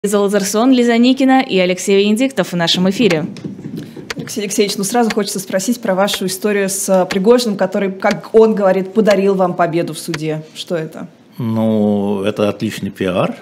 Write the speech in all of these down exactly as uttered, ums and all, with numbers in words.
Лиза Лазарсон, Лиза Никина и Алексей Венедиктов в нашем эфире. Алексей Алексеевич, ну сразу хочется спросить про вашу историю с Пригожиным, который, как он говорит, подарил вам победу в суде. Что это? Ну, это отличный пиар.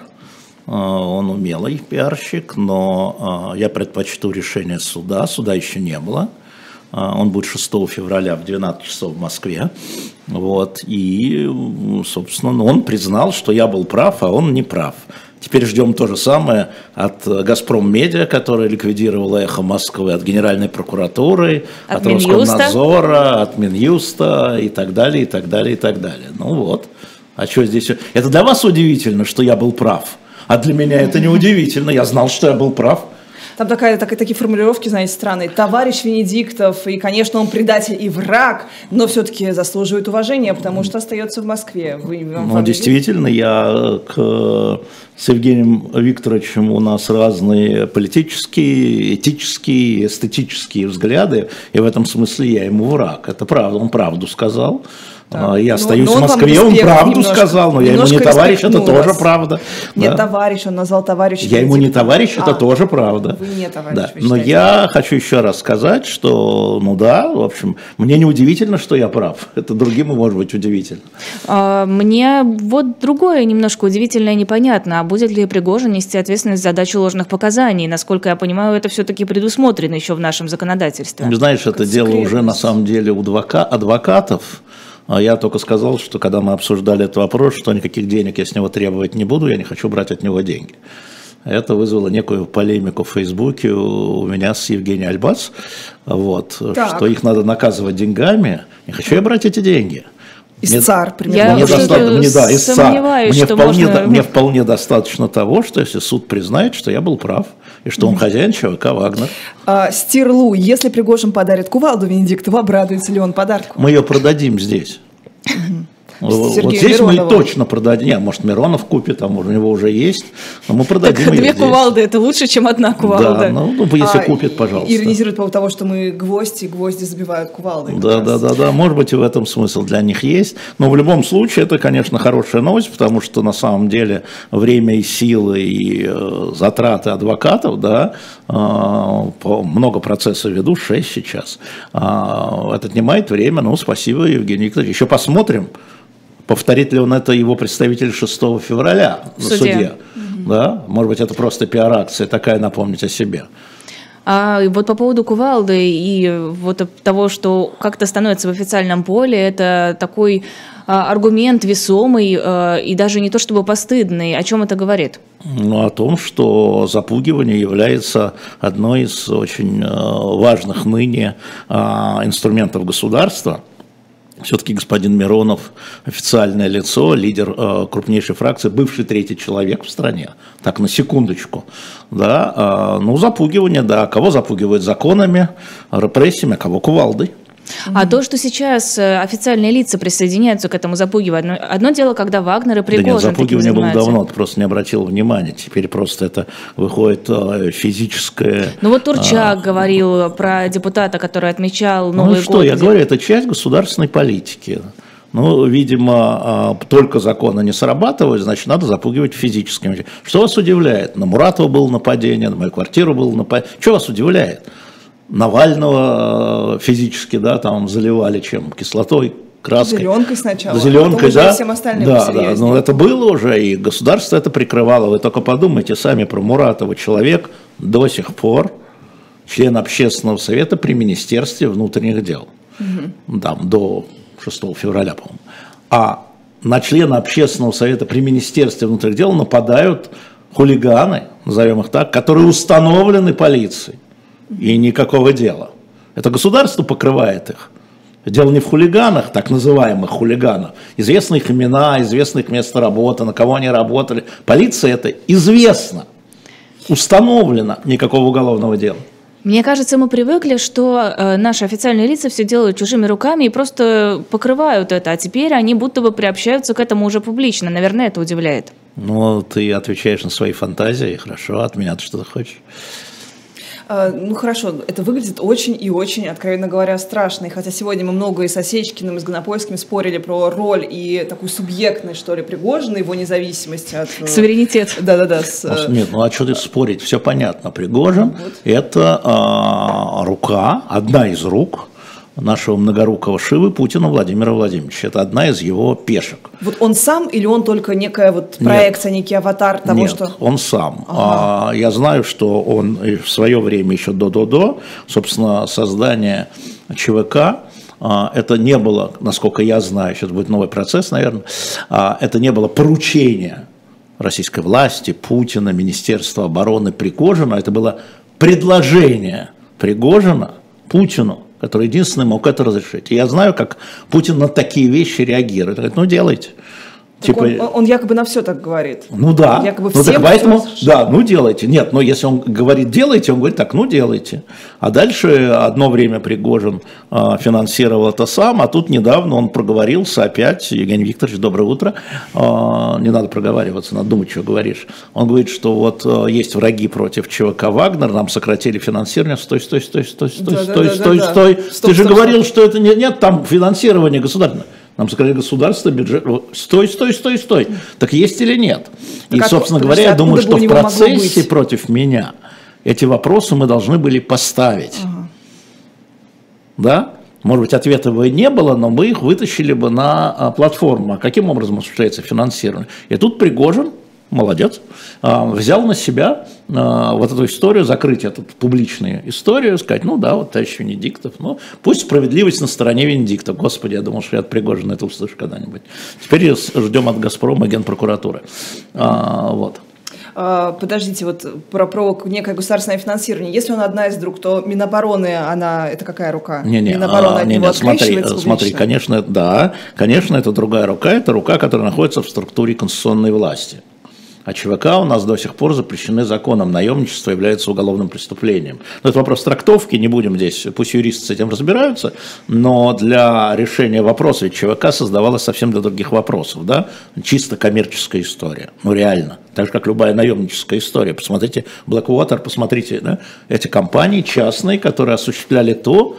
Он умелый пиарщик, но я предпочту решение суда. Суда еще не было. Он будет шестого февраля в двенадцать часов в Москве. Вот. И, собственно, он признал, что я был прав, а он не прав. Теперь ждем то же самое от «Газпром Медиа», которая ликвидировала «Эхо Москвы», от Генеральной прокуратуры, от, от Роскомнадзора, от Минюста и так далее, и так далее, и так далее. Ну вот. А что здесь? Это для вас удивительно, что я был прав. А для меня это не удивительно. Я знал, что я был прав. Там такая, так, такие формулировки, знаете, странные. Товарищ Венедиктов, и, конечно, он предатель и враг, но все-таки заслуживает уважения, потому что остается в Москве. Вы, ну, действительно, я к, с Евгением Викторовичем у нас разные политические, этические, эстетические взгляды, и в этом смысле я ему враг. Это правда, он правду сказал. Да. Я остаюсь но, но в Москве, он, он правду немножко, сказал, но я ему не товарищ, это тоже правда. Нет, да. Товарищ, он назвал товарища. Я ему не товарищ, это а, тоже правда. Вы не товарищ, да. вы Но я хочу еще раз сказать, что, ну да, в общем, мне не удивительно, что я прав. Это другим, может быть, удивительно. А, мне вот другое немножко удивительно и непонятно. А будет ли Пригожин нести ответственность за дачу ложных показаний? Насколько я понимаю, это все-таки предусмотрено еще в нашем законодательстве. Знаешь, это дело уже на самом деле у адвокатов. Я только сказал, что когда мы обсуждали этот вопрос, что никаких денег я с него требовать не буду, я не хочу брать от него деньги. Это вызвало некую полемику в Фейсбуке у меня с Евгением Альбац, вот, что их надо наказывать деньгами. Не хочу я брать эти деньги. Истцар, примерно. Я мне достаточно, мне, да, сомневаюсь, мне, что вполне, можно... мне вполне достаточно того, что если суд признает, что я был прав, и что он хозяин ЧВК «Вагнер». А, Стирлу, если Пригожин подарит кувалду Венедиктову, обрадуется ли он подарку? Мы ее продадим здесь. Вот Сергею здесь Миронову. Мы точно продадим. Нет, может, Миронов купит, там у него уже есть, но мы продадим так ее две здесь. кувалды – это лучше, чем одна кувалда. Да, ну, ну если а, купит, пожалуйста. Иронизирует по поводу того, что мы гвозди, гвозди забивают кувалдой. Да, да, да, да, может быть, и в этом смысл для них есть. Но в любом случае, это, конечно, хорошая новость, потому что на самом деле время и силы, и э, затраты адвокатов, да, э, много процессов веду, шесть сейчас. Э, это отнимает время, ну, спасибо, Евгений Викторович. Еще посмотрим. Повторит ли он это его представитель шестого февраля на суде? суде. Mm-hmm. Да? Может быть, это просто пиар-акция такая, напомнить о себе. А вот по поводу кувалды и вот того, что как-то становится в официальном поле, это такой а, аргумент весомый а, и даже не то чтобы постыдный. О чем это говорит? Ну, о том, что запугивание является одной из очень а, важных ныне а, инструментов государства. Все-таки господин Миронов официальное лицо, лидер э, крупнейшей фракции, бывший третий человек в стране. Так, на секундочку. Да, э, ну, запугивание, да. Кого запугивают законами, репрессиями, а кого кувалдой. А то, что сейчас официальные лица присоединяются к этому запугиванию, одно дело, когда Вагнер и Пригожин. Да нет, запугивание было давно, ты просто не обратил внимания. Теперь просто это выходит физическое... Ну вот Турчак а... говорил про депутата, который отмечал Новый год. Ну что, год, я где... говорю, это часть государственной политики. Ну, видимо, только законы не срабатывают, значит, надо запугивать физическими. Что вас удивляет? На Муратова было нападение, на мою квартиру было нападение. Что вас удивляет? Навального физически, да, там заливали чем? Кислотой, краской. Зеленкой сначала, Зеленкой, а да. Всем остальным да, да, но это было уже, и государство это прикрывало. Вы только подумайте сами про Муратова. Человек до сих пор член общественного совета при Министерстве внутренних дел. Угу. Там, до шестого февраля, по-моему. А на члена общественного совета при Министерстве внутренних дел нападают хулиганы, назовем их так, которые установлены полицией. И никакого дела. Это государство покрывает их. Дело не в хулиганах, так называемых хулиганов. Известны их имена, известны их место работы, на кого они работали. Полиция это известно, установлено, никакого уголовного дела. Мне кажется, мы привыкли, что э, наши официальные лица все делают чужими руками и просто покрывают это, а теперь они будто бы приобщаются к этому уже публично. Наверное, это удивляет. Ну, ты отвечаешь на свои фантазии, хорошо, от меня ты что-то хочешь. Ну хорошо, это выглядит очень и очень, откровенно говоря, страшно. И хотя сегодня мы много и с Осечкиным, и с Гонопольским спорили про роль и такую субъектность, что ли, Пригожина, его независимость от... Суверенитет. Да-да-да. С... Нет, ну а что тут спорить? Все понятно. Пригожин вот. это а, рука, одна из рук нашего многорукого Шивы Путина Владимира Владимировича. Это одна из его пешек. Вот он сам или он только некая вот проекция, Нет. некий аватар того, Нет, что... он сам. Ага. А, я знаю, что он в свое время, еще до-до-до, собственно, создание ЧВК, а, это не было, насколько я знаю, сейчас будет новый процесс, наверное, а, это не было поручение российской власти, Путина, Министерства обороны, Пригожина, это было предложение Пригожина Путину, который единственный мог это разрешить. И я знаю, как Путин на такие вещи реагирует. Он говорит, ну делайте. Типа, он, он якобы на все так говорит. Ну да. Якобы ну, всем так поэтому, все... да, ну делайте. Нет, но если он говорит делайте, он говорит так, ну делайте. А дальше одно время Пригожин а, финансировал это сам, а тут недавно он проговорился опять. Евгений Викторович, доброе утро. А, не надо проговариваться, надо думать, что говоришь. Он говорит, что вот а, есть враги против ЧВК «Вагнер», нам сократили финансирование. Стой, стой, стой, стой, стой, да, стой, да, стой, да, стой. Да. Стоп, Ты же стоп, говорил, стоп. что это нет, нет там финансирования государственного. Нам сказали, государство, бюджет, стой, стой, стой, стой. Так есть или нет? Так и, собственно от, говоря, я думаю, что в процессе против меня эти вопросы мы должны были поставить. Ага. Да? Может быть, ответов и не было, но мы их вытащили бы на платформу. А каким образом осуществляется финансирование? И тут Пригожин, молодец, взял на себя вот эту историю, закрыть эту публичную историю, сказать, ну да, вот товарищ Венедиктов, ну пусть справедливость на стороне Венедиктова. Господи, я думал, что я от Пригожина это услышу когда-нибудь. Теперь ждем от «Газпрома» и Генпрокуратуры. А, вот. Подождите, вот про, про некое государственное финансирование. Если он одна из рук, то Минобороны, она, это какая рука? Не, не, Минобороны а, от не, него не, смотри, смотри, публично? конечно, да, конечно, это другая рука, это рука, которая находится в структуре конституционной власти. А ЧВК у нас до сих пор запрещены законом, наемничество является уголовным преступлением. Но это вопрос трактовки, не будем здесь, пусть юристы с этим разбираются, но для решения вопроса, ведь ЧВК создавалась совсем для других вопросов, да, чисто коммерческая история, ну реально, так же как любая наемническая история. Посмотрите Blackwater, посмотрите, да, эти компании частные, которые осуществляли то,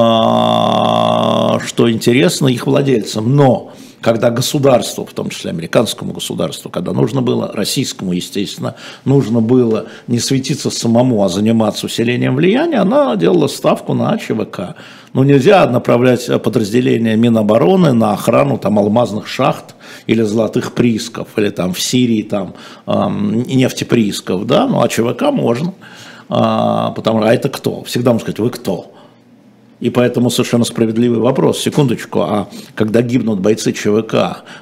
что интересно их владельцам, но когда государству, в том числе американскому государству, когда нужно было, российскому, естественно, нужно было не светиться самому, а заниматься усилением влияния, она делала ставку на ЧВК. Ну, нельзя направлять подразделения Минобороны на охрану там алмазных шахт или золотых приисков, или там в Сирии там эм, нефтеприисков, да, ну, а ЧВК можно, а, потому что, а это кто? Всегда можно сказать, вы кто? И поэтому совершенно справедливый вопрос, секундочку, а когда гибнут бойцы ЧВК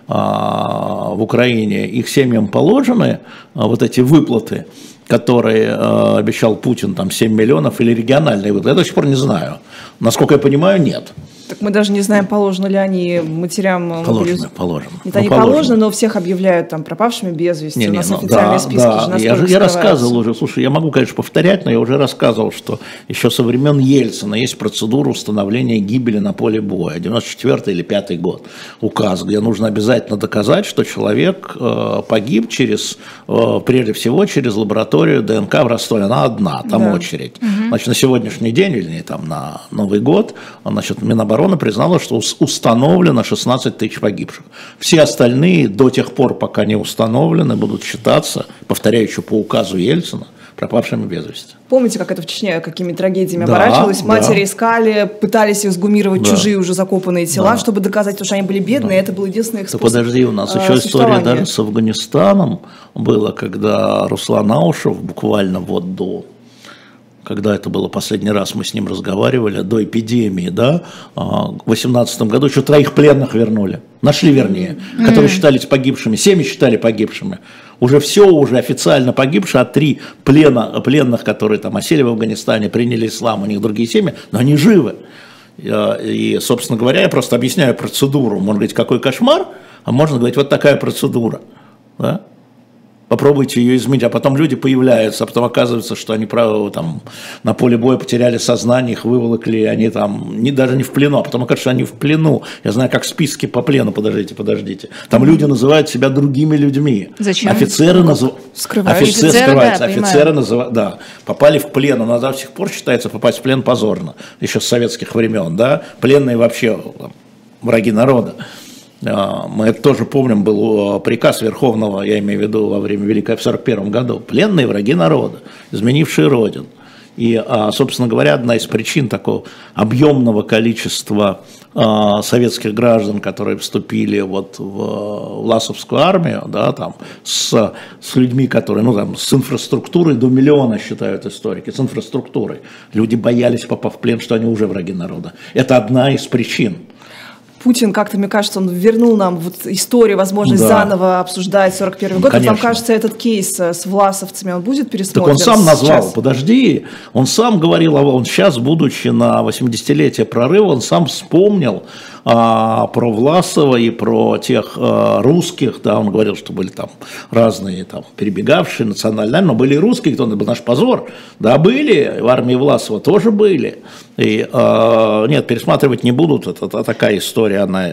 а, в Украине, их семьям положены а, вот эти выплаты, которые а, обещал Путин, там семь миллионов, или региональные выплаты, я до сих пор не знаю. Насколько я понимаю, нет. Так мы даже не знаем, положено ли они матерям... Положено, положено. Это ну, не положено. положено, но всех объявляют там пропавшими без вести. Не, не, У нас ну, официальные да, списки да, же я, же, я рассказывал уже, слушай, я могу, конечно, повторять, но я уже рассказывал, что еще со времен Ельцина есть процедура установления гибели на поле боя. девяносто четвёртый или пятый год указ, где нужно обязательно доказать, что человек э, погиб через, э, прежде всего, через лабораторию ДНК в Ростове. Она одна, там да. очередь. Угу. Значит, на сегодняшний день, или там на Новый год, значит, Минобороны признала, что установлено шестнадцать тысяч погибших. Все остальные до тех пор, пока не установлены, будут считаться, повторяю, еще по указу Ельцина, пропавшими без вести. Помните, как это в Чечне, какими трагедиями да, оборачивалось? Матери да. искали, пытались эксгумировать да. чужие уже закопанные тела, да. чтобы доказать, что они были бедные, да. это был единственный их способ. Да подожди, у нас еще история даже с Афганистаном была, когда Руслан Аушев буквально вот до... когда это было последний раз, мы с ним разговаривали, до эпидемии, да, в восемнадцатом году еще троих пленных вернули, нашли вернее, mm-hmm. которые считались погибшими, семьи считали погибшими, уже все, уже официально погибшие, а три плена, пленных, которые там осели в Афганистане, приняли ислам, у них другие семьи, но они живы. И, собственно говоря, я просто объясняю процедуру, можно говорить, какой кошмар, а можно говорить, вот такая процедура, да? попробуйте ее изменить, а потом люди появляются, а потом оказывается, что они там на поле боя потеряли сознание, их выволокли, они там не, даже не в плену, а потом окажется, что они в плену. Я знаю, как списки по плену, подождите, подождите. Там люди называют себя другими людьми. Зачем? Офицеры называют... Скрываются. Офицеры, Офицеры, скрываются. да, Офицеры называют, да, попали в плен, но до сих пор считается попасть в плен позорно, еще с советских времен, да, пленные вообще там, враги народа. Мы это тоже помним, был приказ Верховного, я имею в виду во время Великой в сорок первом году, пленные враги народа, изменившие Родину. И, собственно говоря, одна из причин такого объемного количества советских граждан, которые вступили вот в Власовскую армию, да, там, с, с людьми, которые, ну, там, с инфраструктурой до миллиона, считают историки, с инфраструктурой. Люди боялись, попав в плен, что они уже враги народа. Это одна из причин. Путин, как-то, мне кажется, он вернул нам вот историю, возможность да. заново обсуждать сорок первый год. Конечно. Вам кажется, этот кейс с власовцами, он будет пересмотрен? Так он сам назвал, сейчас? Подожди, он сам говорил, он сейчас, будучи на восьмидесятилетие прорыва, он сам вспомнил а, про Власова и про тех а, русских, да, он говорил, что были там разные там перебегавшие национальные, но были и русские, кто был наш позор, да, были, в армии Власова тоже были. И, э, нет, пересматривать не будут, это, это такая история, она,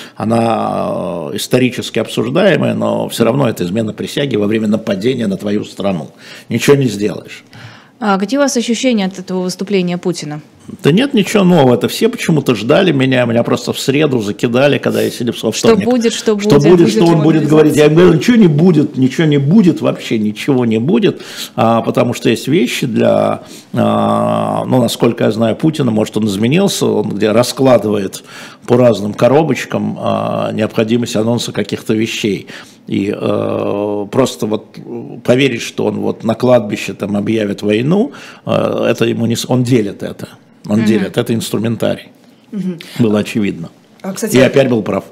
она исторически обсуждаемая, но все равно это измена присяги во время нападения на твою страну. Ничего не сделаешь. А какие у вас ощущения от этого выступления Путина? Да нет ничего нового, это все почему-то ждали меня, меня просто в среду закидали, когда я сидел во вторник. Что будет, что будет. Что будет, будет что он будет говорить. Я говорю, ничего не будет, ничего не будет, вообще ничего не будет, а, потому что есть вещи для, а, ну, насколько я знаю Путина, может он изменился, он где раскладывает по разным коробочкам а, необходимость анонса каких-то вещей. И э, просто вот поверить, что он вот на кладбище там объявит войну, э, это ему не... Он делит это. Он uh-huh. делит. Это инструментарий. Uh-huh. Было очевидно. А, кстати, и опять был прав.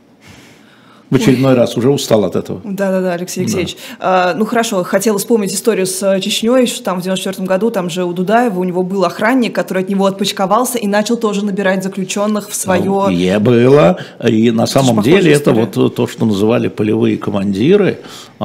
В очередной Ой. раз уже устал от этого. Да-да-да, Алексей Алексеевич. Да. А, ну хорошо, хотела вспомнить историю с Чечней, что там в девяносто четвёртом году, там же у Дудаева, у него был охранник, который от него отпочковался и начал тоже набирать заключенных в свое... Ну, и было, и на самом это деле это вот то, что называли полевые командиры.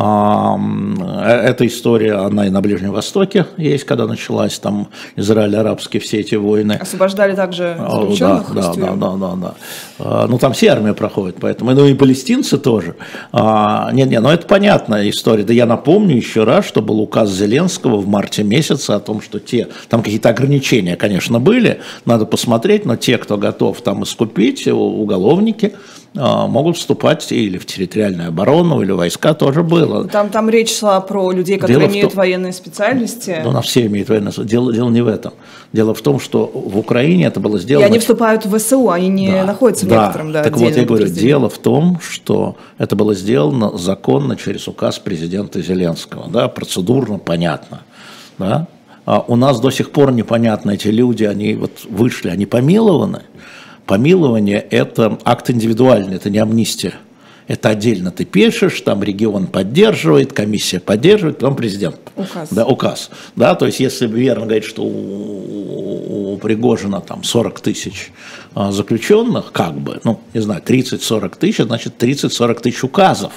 Эта история, она и на Ближнем Востоке есть, когда началась там Израиль-арабские все эти войны. Освобождали также заключенных? Да, да, да, да, да. Ну там все армии проходят, поэтому, ну и палестинцы тоже. А, нет, нет, ну это понятная история. Да я напомню еще раз, что был указ Зеленского в марте месяце о том, что те, там какие-то ограничения, конечно, были, надо посмотреть, но те, кто готов там искупить, уголовники, могут вступать или в территориальную оборону, или войска, тоже было. Там, там речь шла про людей, которые дело имеют том, военные специальности. Ну, у нас все имеют военные специальности. Дело, дело не в этом. Дело в том, что в Украине это было сделано... И они вступают в ВСУ, они не да, находятся в да. некотором... Да, так вот, я говорю, дело в том, что это было сделано законно через указ президента Зеленского. Да, процедурно понятно. Да? А у нас до сих пор непонятно, эти люди, они вот вышли, они помилованы. Помилование – это акт индивидуальный, это не амнистия. Это отдельно ты пишешь, там регион поддерживает, комиссия поддерживает, потом президент. Указ. Да, указ. Да, то есть, если верно говорить, что у, у Пригожина там сорок тысяч а, заключенных, как бы, ну, не знаю, тридцать-сорок тысяч, значит, тридцать-сорок тысяч указов.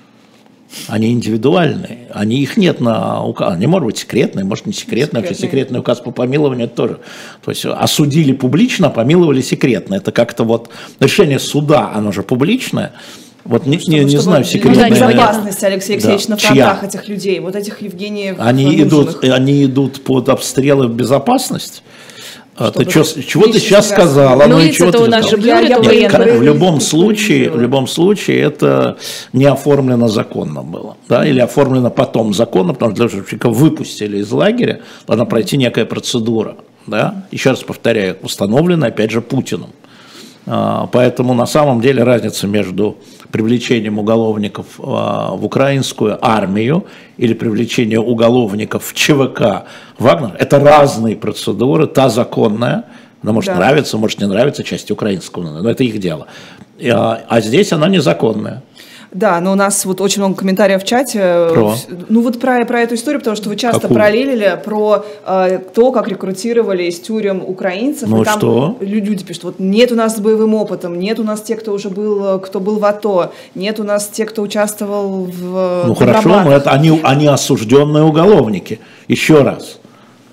Они индивидуальные, они, их нет на указ, они могут быть секретные, может не секретные, вообще секретный указ по помилованию тоже. То есть осудили публично, помиловали секретно. Это как-то вот решение суда, оно же публичное. Вот не, не, не знаю, секретная... Безопасность, Алексей Алексеевич, да. на фронтах Чья? Этих людей, вот этих Евгениев они идут, они идут под обстрелы в безопасность. Ты чё, чего ты сейчас сказала? Ну, лица-то у нас же блюрят у военных. В любом случае, в любом случае это не оформлено законно было, да, или оформлено потом законно, потому что для человека выпустили из лагеря, должна пройти некая процедура, да. Еще раз повторяю, установлена опять же Путиным. Поэтому на самом деле разница между привлечением уголовников в украинскую армию или привлечением уголовников в ЧВК Вагнер – это разные процедуры, та законная, она может да. нравиться, может не нравиться, часть украинского, но это их дело. А здесь она незаконная. Да, но у нас вот очень много комментариев в чате. Про? Ну вот про, про эту историю, потому что вы часто Какую? параллелили про э, то, как рекрутировали из тюрем украинцев. Ну и там что? Люди пишут, вот нет у нас с боевым опытом, нет у нас тех, кто уже был, кто был в АТО, нет у нас тех, кто участвовал в Ну хорошо, но это они, они осужденные уголовники. Еще раз.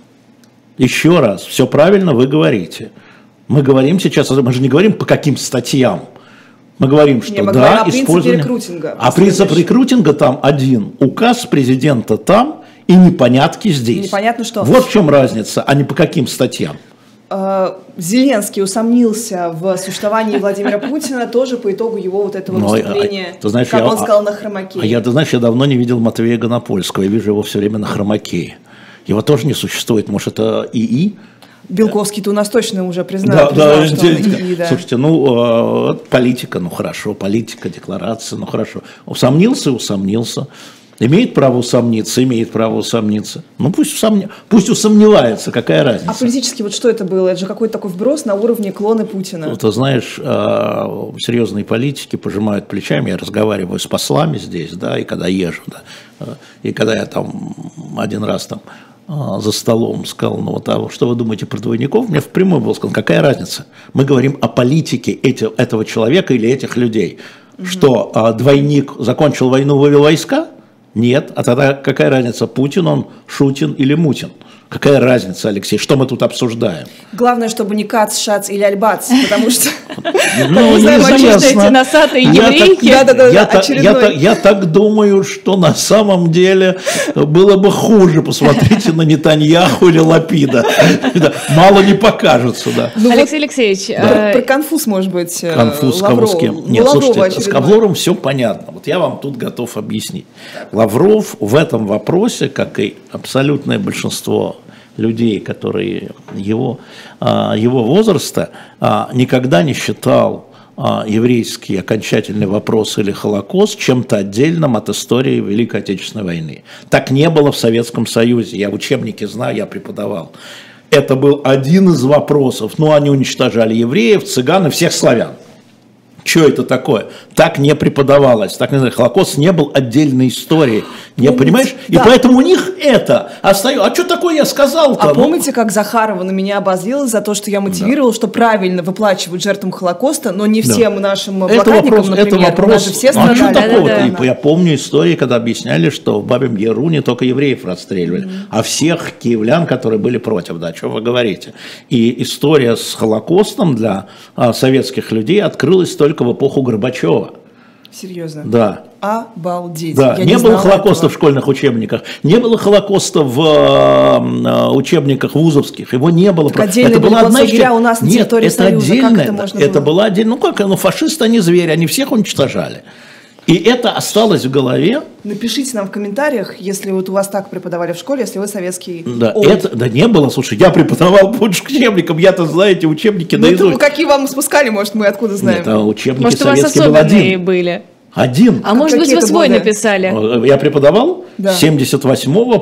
Еще раз. Все правильно вы говорите. Мы говорим сейчас, мы же не говорим по каким статьям. Мы говорим, что Не, мы да, говорим о использование... принципе рекрутинга. А принцип рекрутинга там один. Указ президента там и непонятки здесь. Непонятно что. Вот в чем разница, а не по каким статьям. Зеленский усомнился в существовании Владимира Путина тоже по итогу его вот этого Но, выступления, а, ты знаешь, как я, он сказал, на хромаке. А я, ты знаешь, я давно не видел Матвея Гонопольского, я вижу его все время на хромаке. Его тоже не существует, может, это ИИ? Белковский-то у нас точно уже признал, да, признал да, что он ИИ, да. Слушайте, ну, э, политика, ну хорошо, политика, декларация, ну хорошо. Усомнился, усомнился. Имеет право усомниться, имеет право усомниться. Ну пусть, усомня... пусть усомневается, какая разница. А политически вот что это было? Это же какой-то такой вброс на уровне клоны Путина. Ну, ты знаешь, серьезные политики пожимают плечами. Я разговариваю с послами здесь, да, и когда езжу, да, и когда я там один раз там за столом сказал, ну вот, а что вы думаете про двойников? Мне впрямую было сказано, какая разница? Мы говорим о политике эти, этого человека или этих людей. Угу. Что а, двойник закончил войну, вывел войска? Нет. А тогда какая разница, Путин он, Шутин или Мутин? Какая разница, Алексей? Что мы тут обсуждаем? Главное, чтобы не Кац, Шац или Альбац, потому что... Ну, эти носатые еврейки. Я так думаю, что на самом деле было бы хуже. Посмотрите на Нетаньяху или Лапида. Мало не покажется, да. Алексей Алексеевич. Про конфуз, может быть, Конфуз с кем? Нет, слушайте, с Лавровым все понятно. Вот я вам тут готов объяснить. Лавров в этом вопросе, как и абсолютное большинство людей, которые его, его возраста, никогда не считал еврейский окончательный вопрос или Холокост чем-то отдельным от истории Великой Отечественной войны. Так не было в Советском Союзе. Я в учебнике знаю, я преподавал. Это был один из вопросов. Ну, они уничтожали евреев, цыган и всех славян. Что это такое? Так не преподавалось. Так не знаю, Холокост не был отдельной историей. Не помните, понимаешь? да. И поэтому у них это остается. А что такое я сказал-то? А ну? помните, как Захарова на меня обозлилась за то, что я мотивировала, да. что правильно выплачивают жертвам Холокоста, но не всем да. нашим блокадникам, это вопрос, например. Это вопрос, же все страдали. А что такое? Да, да, да. Я помню истории, когда объясняли, что в Бабьем Яру не только евреев расстреливали, mm-hmm. а всех киевлян, которые были против. Да, что вы говорите? И история с Холокостом для а, советских людей открылась только в эпоху Горбачева. Серьезно? Да. Обалдеть. Да. Я не, не было Холокоста этого. в школьных учебниках, не было Холокоста в э, учебниках вузовских, его не было. Так это была одна из... у нас на территории Нет, это Союза. отдельно, Как это можно это было? была отдельно. Ну как, ну фашисты, они звери, они всех уничтожали. И это осталось в голове. Напишите нам в комментариях, если вот у вас так преподавали в школе, если вы советский да, это, да не было, слушай, я преподавал по учебникам, я-то знаю эти учебники ну, наизусть. Ну, какие вам спускали, может, мы откуда знаем? Нет, а учебники может, у вас советские был один. были? Один. А, а может быть, вы свой годы? Написали? Я преподавал да. с семьдесят восьмого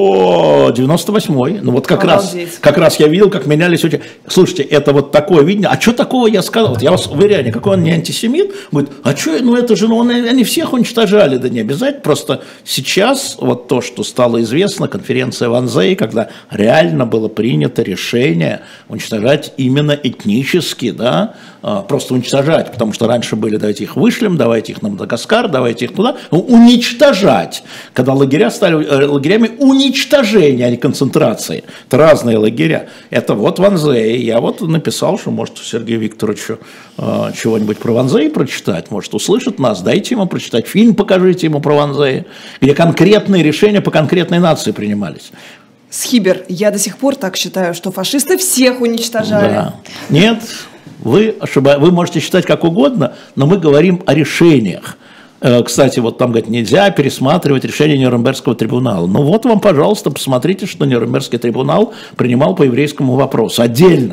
по девяносто восьмой. Ну вот как раз, как раз я видел, как менялись учебники. Слушайте, это вот такое видение. А что такого я сказал? Вот я вас уверяю, никакой он не антисемит. Говорит, а что, ну это же, ну они всех уничтожали. Да не обязательно. Просто сейчас вот то, что стало известно, конференция в Анзее, когда реально было принято решение уничтожать именно этнически, да, просто уничтожать, потому что раньше были, давайте их вышлем, давайте их на Мадагаскар, давайте их туда, уничтожать, когда лагеря стали лагерями уничтожения, а не концентрации. Это разные лагеря. Это вот Ванзей. Я вот написал, что может Сергею Викторовичу э, чего-нибудь про Ванзей прочитать, может услышит нас, дайте ему прочитать, фильм покажите ему про Ванзей, где конкретные решения по конкретной нации принимались. Схибер, я до сих пор так считаю, что фашисты всех уничтожали. Да. Нет. Вы, ошиба... вы можете считать как угодно, но мы говорим о решениях. Кстати, вот там, говорят, нельзя пересматривать решение Нюрнбергского трибунала. Ну вот вам, пожалуйста, посмотрите, что Нюрнбергский трибунал принимал по еврейскому вопросу. Отдельно.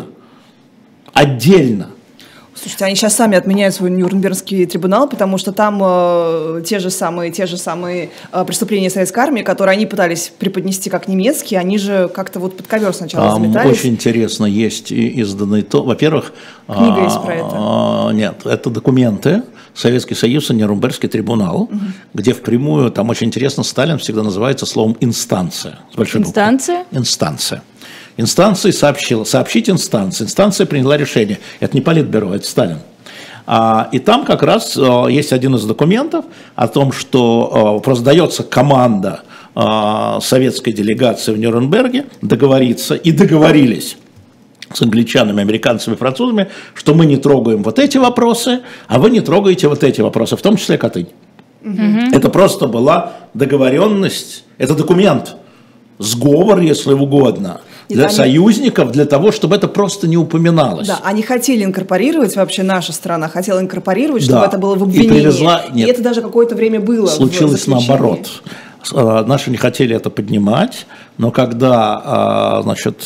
Отдельно. Слушайте, они сейчас сами отменяют свой Нюрнбергский трибунал, потому что там э, те же самые, те же самые э, преступления советской армии, которые они пытались преподнести как немецкие, они же как-то вот под ковер сначала там заметались. Очень интересно, есть изданный то, во-первых... Книга а, есть про это? А, нет, это документы Советский Союз и Нюрнбергский трибунал, угу. где впрямую, там очень интересно, Сталин всегда называется словом «инстанция». С большой буквы. Инстанция? Инстанция. Инстанция сообщила, сообщить инстанции. Инстанция приняла решение. Это не Политбюро, это Сталин. А, и там как раз а, есть один из документов о том, что а, просто дается команда а, советской делегации в Нюрнберге договориться, и договорились с англичанами, американцами, французами, что мы не трогаем вот эти вопросы, а вы не трогаете вот эти вопросы, в том числе Катынь. Угу. Это просто была договоренность, это документ, сговор, если угодно, для они... союзников, для того, чтобы это просто не упоминалось. Да, они хотели инкорпорировать, вообще наша страна хотела инкорпорировать, чтобы да. это было в обвинении. И, привезла... и это даже какое-то время было. Случилось наоборот. Наши не хотели это поднимать, но когда, значит,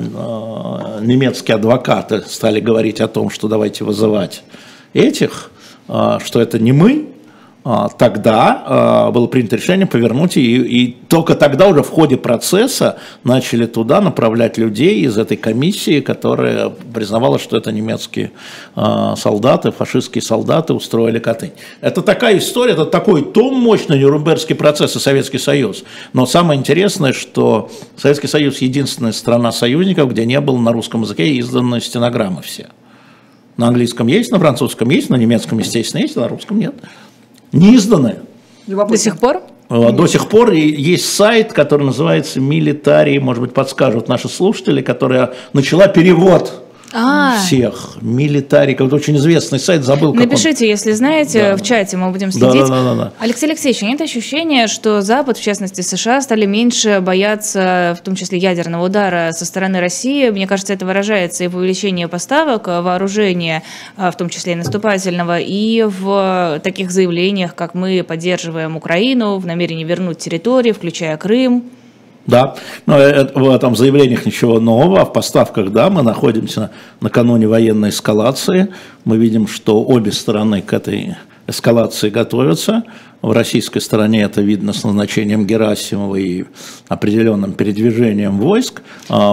немецкие адвокаты стали говорить о том, что давайте вызывать этих, что это не мы, тогда было принято решение повернуть, и, и только тогда уже в ходе процесса начали туда направлять людей из этой комиссии, которая признавала, что это немецкие солдаты, фашистские солдаты устроили Катынь. Это такая история, это такой том мощный Нюрнбергский процесс и Советский Союз. Но самое интересное, что Советский Союз единственная страна союзников, где не было на русском языке изданы стенограммы все. На английском есть, на французском есть, на немецком, естественно, есть, на русском нет. Не изданные. До сих пор? До сих пор есть сайт, который называется «Милитарий», может быть, подскажут наши слушатели, которая начала перевод А-а-а. всех. «Милитарий», какой-то очень известный сайт, забыл. Напишите, он... если знаете, да. в чате мы будем следить. Да, да, да, да. Алексей Алексеевич, нет ощущения, что Запад, в частности США, стали меньше бояться, в том числе ядерного удара со стороны России? Мне кажется, это выражается и в увеличении поставок вооружения, в том числе и наступательного, и в таких заявлениях, как мы поддерживаем Украину в намерении вернуть территории, включая Крым. Да, но в этом заявлениях ничего нового, а в поставках, да, мы находимся накануне военной эскалации, мы видим, что обе стороны к этой эскалации готовятся. В российской стороне это видно с назначением Герасимова и определенным передвижением войск.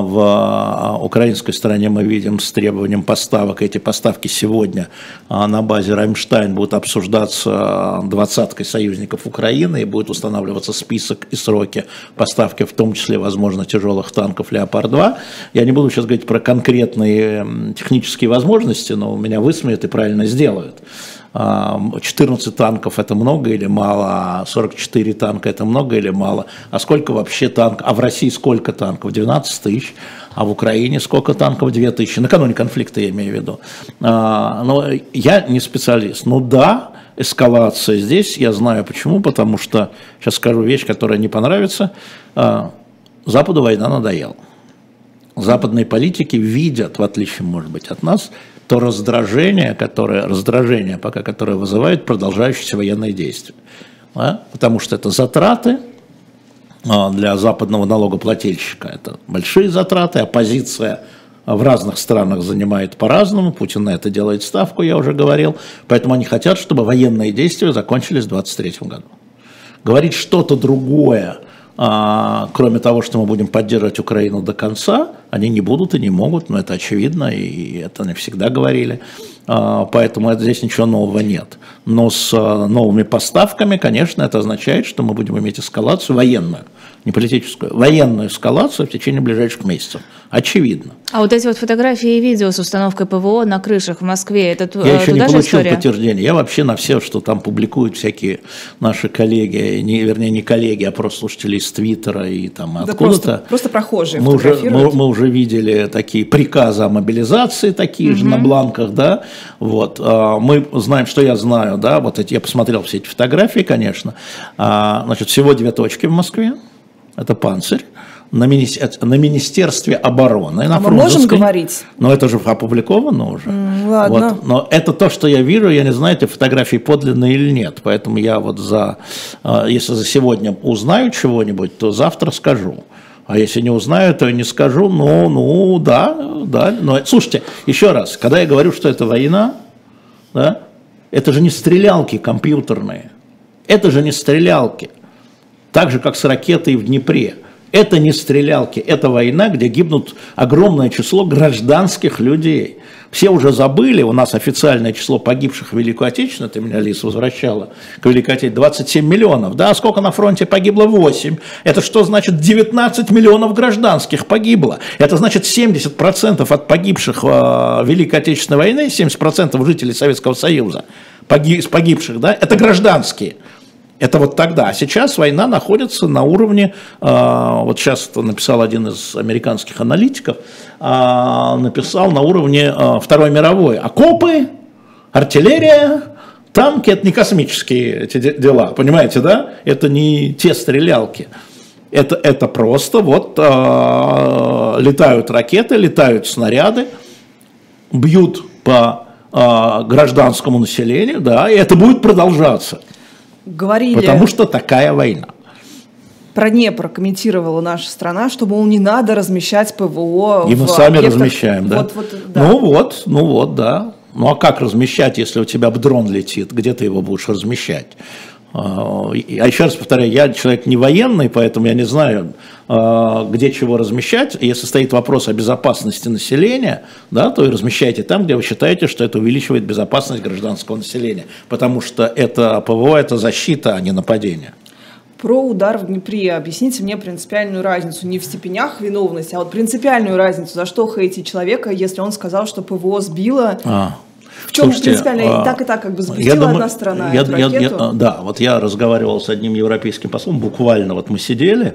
В украинской стороне мы видим с требованием поставок. Эти поставки сегодня на базе Рамштайн будут обсуждаться двадцаткой союзников Украины и будет устанавливаться список и сроки поставки, в том числе, возможно, тяжелых танков «Леопард-два». Я не буду сейчас говорить про конкретные технические возможности, но меня высмеют и правильно сделают. четырнадцать танков это много или мало, сорок четыре танка это много или мало, а сколько вообще танков, а в России сколько танков, двенадцать тысяч, а в Украине сколько танков, две тысячи, накануне конфликта я имею в виду. Но я не специалист, но да, эскалация здесь, я знаю почему, потому что, сейчас скажу вещь, которая не понравится, Западу война надоела. Западные политики видят, в отличие, может быть, от нас, то раздражение, которое, раздражение пока, которое вызывает продолжающиеся военные действия. Да? Потому что это затраты для западного налогоплательщика, это большие затраты, оппозиция в разных странах занимает по-разному, Путин на это делает ставку, я уже говорил, поэтому они хотят, чтобы военные действия закончились в двадцать третьем году. Говорить что-то другое, кроме того, что мы будем поддерживать Украину до конца, они не будут и не могут, но это очевидно, и это они всегда говорили, поэтому здесь ничего нового нет. Но с новыми поставками, конечно, это означает, что мы будем иметь эскалацию военную, не политическую, военную эскалацию в течение ближайших месяцев. Очевидно. А вот эти вот фотографии и видео с установкой ПВО на крышах в Москве, это туда же история? Я еще не получил история? подтверждения. Я вообще на все, что там публикуют всякие наши коллеги, не, вернее, не коллеги, а просто слушатели из Твиттера и там да откуда-то. Просто, просто прохожие мы уже, мы, мы уже видели такие приказы о мобилизации, такие угу. же на бланках, да. Вот. Мы знаем, что я знаю, да, вот эти, я посмотрел все эти фотографии, конечно. Значит, всего две точки в Москве. Это «Панцирь». На, мини... на Министерстве обороны. На а мы можем говорить? Но это же опубликовано уже. Mm, ладно. Вот. Но это то, что я вижу, я не знаю, эти фотографии подлинные или нет. Поэтому я вот за, если за сегодня узнаю чего-нибудь, то завтра скажу. А если не узнаю, то и не скажу. Ну, ну, да, да. Но, слушайте, еще раз, когда я говорю, что это война, да, это же не стрелялки компьютерные. Это же не стрелялки. Так же, как с ракетой в Днепре. Это не стрелялки, это война, где гибнут огромное число гражданских людей. Все уже забыли, у нас официальное число погибших в Великую Отечественную, ты меня, Лиз, возвращала к Великой Отечественной, двадцать семь миллионов, да, а сколько на фронте погибло? восемь. Это что значит? девятнадцать миллионов гражданских погибло. Это значит семьдесят процентов от погибших в Великой Отечественной войны, семьдесят процентов жителей Советского Союза, из погибших, да, это гражданские. Это вот тогда. А сейчас война находится на уровне, э, вот сейчас написал один из американских аналитиков, э, написал на уровне э, Второй мировой. Окопы, артиллерия, танки, это не космические эти дела, понимаете, да? Это не те стрелялки. Это, это просто вот э, летают ракеты, летают снаряды, бьют по э, гражданскому населению, да, и это будет продолжаться. Говорили, потому что такая война. Про Днепр комментировала наша страна, что, мол, не надо размещать ПВО. И в мы сами объектах. размещаем, да? Вот, вот, да. Ну вот, ну вот, да. Ну а как размещать, если у тебя дрон летит? Где ты его будешь размещать? А еще раз повторяю, я человек не военный, поэтому я не знаю, где чего размещать. Если стоит вопрос о безопасности населения, да, то и размещайте там, где вы считаете, что это увеличивает безопасность гражданского населения. Потому что это ПВО, это защита, а не нападение. Про удар в Днепре объясните мне принципиальную разницу. Не в степенях виновности, а вот принципиальную разницу. За что хейтить человека, если он сказал, что ПВО сбило... А. В чем принципиально и так, и так как бы запустила одна страна я, эту я, ракету? Я, да, вот я разговаривал с одним европейским послом, буквально вот мы сидели,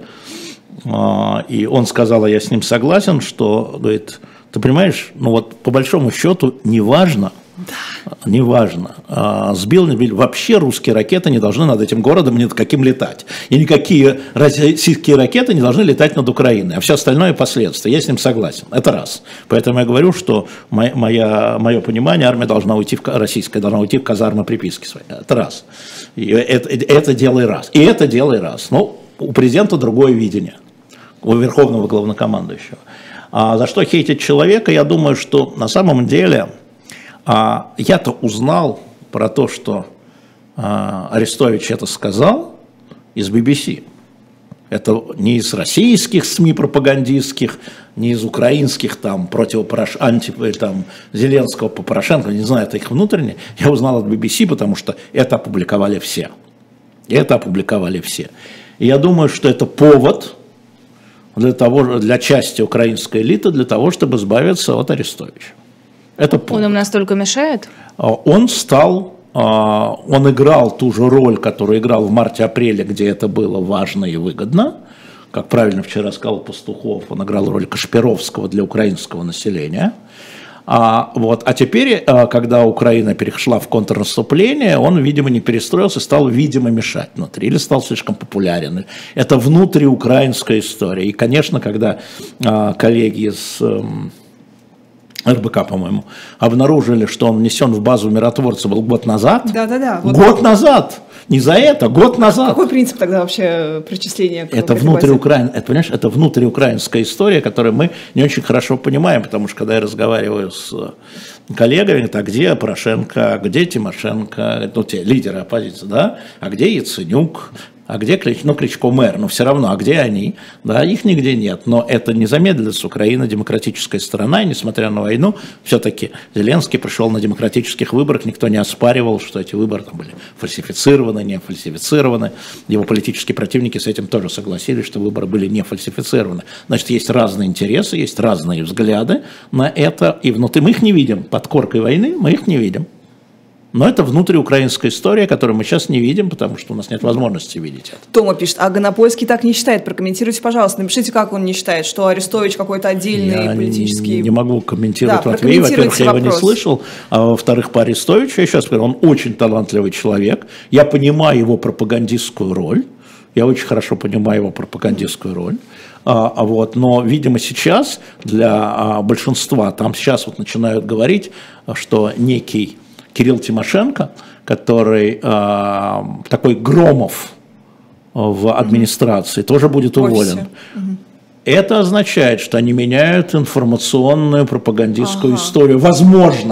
и он сказал, а я с ним согласен, что, говорит, ты понимаешь, ну вот по большому счету неважно, да. неважно, сбил, не сбил, вообще русские ракеты не должны над этим городом ни над каким летать, и никакие российские ракеты не должны летать над Украиной, а все остальное последствия, я с ним согласен, это раз. Поэтому я говорю, что моя, моя, мое понимание, армия должна уйти, в, российская должна уйти в казармы приписки свои, это раз. И это, это дело и раз, и это дело и раз. Ну, у президента другое видение, у верховного главнокомандующего. А за что хейтить человека, я думаю, что на самом деле... А я-то узнал про то, что а, Арестович это сказал из би би си. Это не из российских СМИ пропагандистских, не из украинских там против Порош... анти... там, Зеленского по Порошенко, не знаю, это их внутреннее. Я узнал от би би си, потому что это опубликовали все. Это опубликовали все. И я думаю, что это повод для, того, для части украинской элиты, для того, чтобы избавиться от Арестовича. Это он им настолько мешает? Он стал, он играл ту же роль, которую играл в марте-апреле, где это было важно и выгодно. Как правильно вчера сказал Пастухов, он играл роль Кашпировского для украинского населения. А, вот, а теперь, когда Украина перешла в контрнаступление, он, видимо, не перестроился, стал, видимо, мешать внутри, или стал слишком популярен. Это внутриукраинская история. И, конечно, когда а, коллеги из... эр бэ ка, по-моему, обнаружили, что он внесен в базу миротворца был год назад. Да-да-да. Вот год назад. Не за это, год назад. Какой принцип тогда вообще причисления? Это, внутриукраин, это, понимаешь, это внутриукраинская история, которую мы не очень хорошо понимаем, потому что когда я разговариваю с коллегами, а где Порошенко, а где Тимошенко, ну, те лидеры оппозиции, да, а где Яценюк, а где Клич, ну, Кличко мэр, но все равно, а где они? Да, их нигде нет, но это не замедлится. Украина демократическая страна, и несмотря на войну, все-таки Зеленский пришел на демократических выборах, никто не оспаривал, что эти выборы там были фальсифицированы, не фальсифицированы. Его политические противники с этим тоже согласились, что выборы были не фальсифицированы. Значит, есть разные интересы, есть разные взгляды на это, и внутри мы их не видим, под коркой войны мы их не видим. Но это внутриукраинская история, которую мы сейчас не видим, потому что у нас нет возможности видеть это. Тома пишет, а Гонопольский так не считает. Прокомментируйте, пожалуйста. Напишите, как он не считает, что Арестович какой-то отдельный я политический... Я не могу комментировать да, Матвей. Во-первых, я его не слышал. А во-вторых, по Арестовичу, я сейчас говорю, он очень талантливый человек. Я понимаю его пропагандистскую роль. Я очень хорошо понимаю его пропагандистскую роль. А, а вот, но, видимо, сейчас для а, большинства, там сейчас вот начинают говорить, что некий Кирилл Тимошенко, который э, такой Громов в администрации, mm-hmm. тоже будет уволен. Mm-hmm. Это означает, что они меняют информационную пропагандистскую ага. историю. Возможно,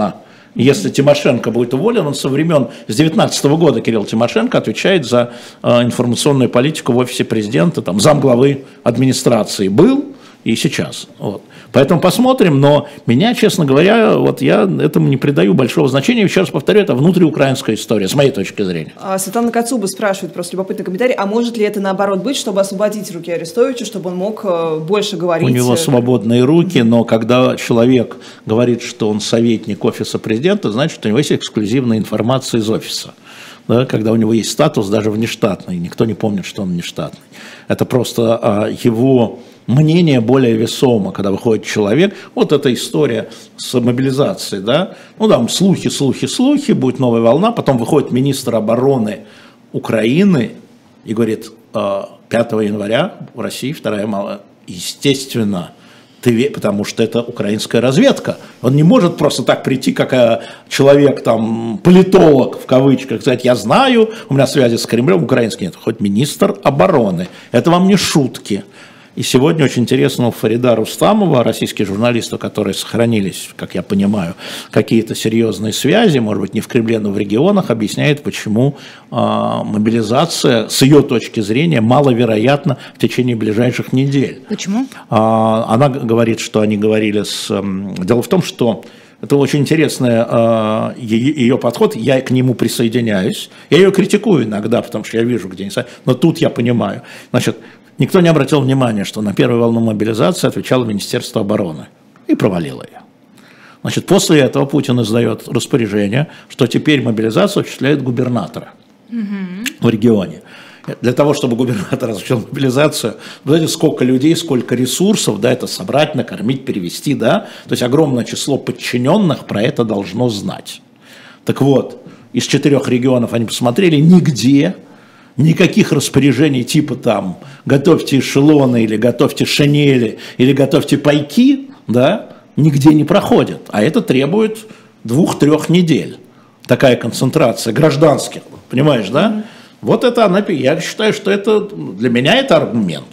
Если Тимошенко будет уволен, он со времен, с девятнадцатого года Кирилл Тимошенко отвечает за э, информационную политику в офисе президента, там, замглавы администрации был и сейчас. Вот. Поэтому посмотрим, но меня, честно говоря, вот я этому не придаю большого значения. Еще раз повторю, это внутриукраинская история, с моей точки зрения. А, Светлана Кацуба спрашивает, просто любопытный комментарий, а может ли это наоборот быть, чтобы освободить руки Арестовича, чтобы он мог э, больше говорить? У него свободные руки, но когда человек говорит, что он советник офиса президента, значит, что у него есть эксклюзивная информация из офиса. Да, когда у него есть статус даже внештатный, никто не помнит, что он внештатный. Это просто а, его мнение более весомо, когда выходит человек. Вот эта история с мобилизацией, да, ну там слухи, слухи, слухи, будет новая волна, потом выходит министр обороны Украины и говорит, пятого января в России вторая мало, естественно, ты, потому что это украинская разведка. Он не может просто так прийти, как человек, там, политолог, в кавычках, сказать, я знаю, у меня связи с Кремлем, украинский нет, хоть министр обороны. Это вам не шутки. И сегодня очень интересно у Фарида Рустамова, российских журналистов, которые сохранились, как я понимаю, какие-то серьезные связи, может быть, не в Кремле, но в регионах, объясняет, почему э, мобилизация, с ее точки зрения, маловероятна в течение ближайших недель. Почему? Э, она говорит, что они говорили с... Э, дело в том, что это очень интересный э, ее подход, я к нему присоединяюсь. Я ее критикую иногда, потому что я вижу, где не... Но тут я понимаю. Значит, никто не обратил внимания, что на первую волну мобилизации отвечало Министерство обороны и провалило ее. Значит, после этого Путин издает распоряжение, что теперь мобилизацию осуществляет губернатора mm-hmm. в регионе. Для того, чтобы губернатор осуществлял мобилизацию, знаете, сколько людей, сколько ресурсов, да, это собрать, накормить, перевести, да, то есть огромное число подчиненных про это должно знать. Так вот, из четырех регионов они посмотрели, нигде никаких распоряжений типа там готовьте эшелоны или готовьте шинели или готовьте пайки, да, нигде не проходят. А это требует двух-трех недель. Такая концентрация гражданских, понимаешь, да? Mm-hmm. Вот это она, я считаю, что это для меня это аргумент.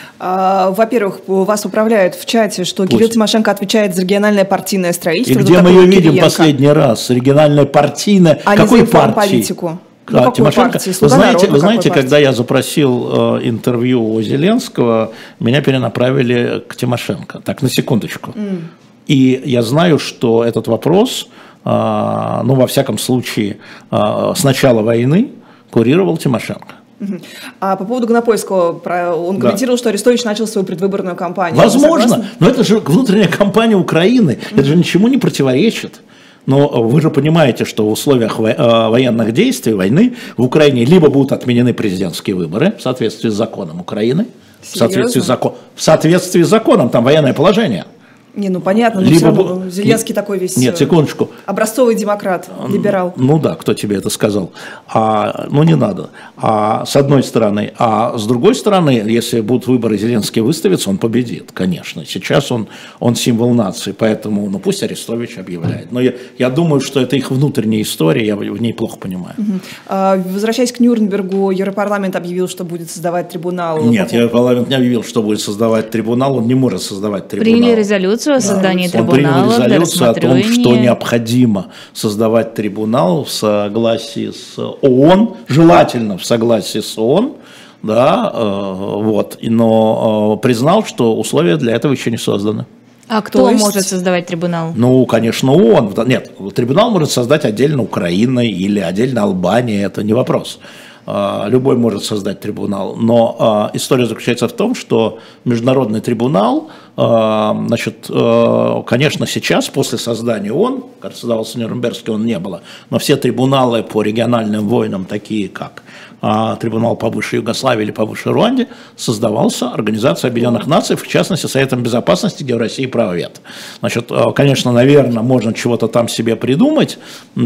А, во-первых, вас управляют в чате, что Пусть. Кирилл Тимошенко отвечает за региональное партийное строительство. И где мы ее видим последний раз? Региональное партийное. А какой не за партии? Политику. Ну, а, Тимошенко, вы знаете, вы знаете когда я запросил э, интервью у Зеленского, меня перенаправили к Тимошенко, так, на секундочку. Mm. И я знаю, что этот вопрос, э, ну, во всяком случае, э, с начала войны курировал Тимошенко. Uh-huh. А по поводу Гонопольского, он комментировал, да. что Арестович начал свою предвыборную кампанию. Возможно, но это же внутренняя кампания Украины, uh-huh. это же ничему не противоречит. Но вы же понимаете, что в условиях военных действий, войны в Украине либо будут отменены президентские выборы в соответствии с законом Украины, в соответствии с, закон, в соответствии с законом, там военное положение. Не, ну понятно, но либо, равно, Зеленский не, такой весь нет, секундочку. образцовый демократ, либерал. Ну да, кто тебе это сказал? А, ну не надо. А, с одной стороны. А с другой стороны, если будут выборы, Зеленский выставится, он победит, конечно. Сейчас он, он символ нации, поэтому ну, пусть Арестович объявляет. Но я, я думаю, что это их внутренняя история, я в ней плохо понимаю. Угу. А, возвращаясь к Нюрнбергу, Европарламент объявил, что будет создавать трибунал. Нет, Европарламент не объявил, что будет создавать трибунал, он не может создавать трибунал. Приняли резолюцию о создании да. трибунала. Он принял резолюцию о том, что необходимо создавать трибунал в согласии с ООН, желательно в согласии с ООН, да, э, вот, но э, признал, что условия для этого еще не созданы. А кто есть... может создавать трибунал? Ну, конечно, ООН. Нет, трибунал может создать отдельно Украина или отдельно Албания, это не вопрос. Любой может создать трибунал, но э, история заключается в том, что международный трибунал, э, значит, э, конечно, сейчас, после создания ООН, когда создавался Нюрнбергский, он не было, но все трибуналы по региональным войнам, такие как э, трибунал по бывшей Югославии или по бывшей Руанде, создавался Организацией Объединенных Наций, в частности, Советом Безопасности, где в России правовед. Значит, э, конечно, наверное, можно чего-то там себе придумать,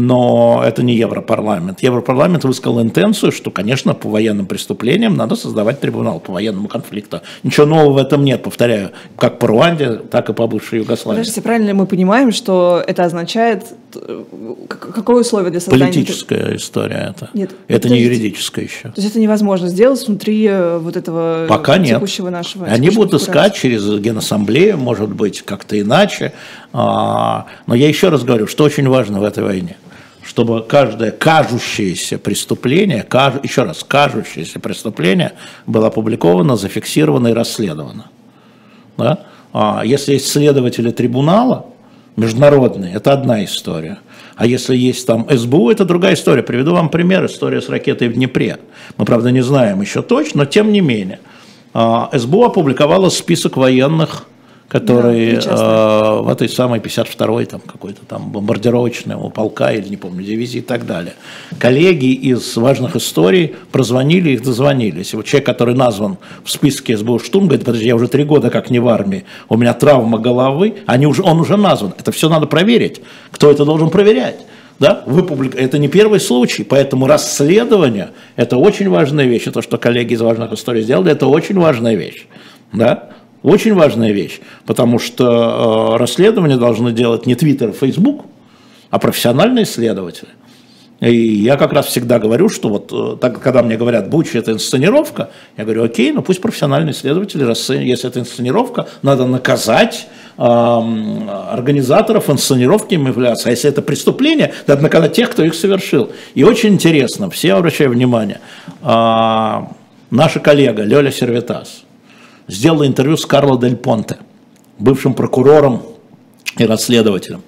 но это не Европарламент. Европарламент высказал интенцию, что, конечно, по военным преступлениям надо создавать трибунал по военному конфликту. Ничего нового в этом нет, повторяю, как по Руанде, так и по бывшей Югославии. Подождите, правильно ли мы понимаем, что это означает, какое условие для создания... Политическая история это. Нет, это не юридическая еще. То есть это невозможно сделать внутри вот этого Пока текущего нет. нашего... Они будут искать через Генассамблею, может быть, как-то иначе. Но я еще раз говорю, что очень важно в этой войне. Чтобы каждое кажущееся преступление, каж... еще раз, кажущееся преступление было опубликовано, зафиксировано и расследовано. Да? А если есть следователи трибунала международные, это одна история. А если есть там эс бэ у, это другая история. Приведу вам пример, история с ракетой в Днепре. Мы, правда, не знаем еще точно, но тем не менее. эс бэ у опубликовала список военных, которые да, э, в этой самой пятьдесят второй там какой-то там бомбардировочного полка или не помню дивизии и так далее. Коллеги из важных историй прозвонили, их дозвонились. И вот человек, который назван в списке эс бэ у штурм, говорит: подожди, я уже три года как не в армии, у меня травма головы, они уже, он уже назван. Это все надо проверить. Кто это должен проверять? Да? Вы публик... Это не первый случай, поэтому расследование – это очень важная вещь. И то, что коллеги из важных историй сделали, это очень важная вещь. Да? Очень важная вещь, потому что э, расследование должны делать не Твиттер, Фейсбук, а профессиональные следователи. И я как раз всегда говорю, что вот э, так, когда мне говорят, Буча – это инсценировка, я говорю, окей, ну пусть профессиональные следователи, если это инсценировка, надо наказать э, организаторов инсценировки им являться. А если это преступление, надо наказать тех, кто их совершил. И очень интересно, все обращаю внимание, э, наша коллега Лёля Сервитас сделала интервью с Карло Дель Понте, бывшим прокурором и расследователем.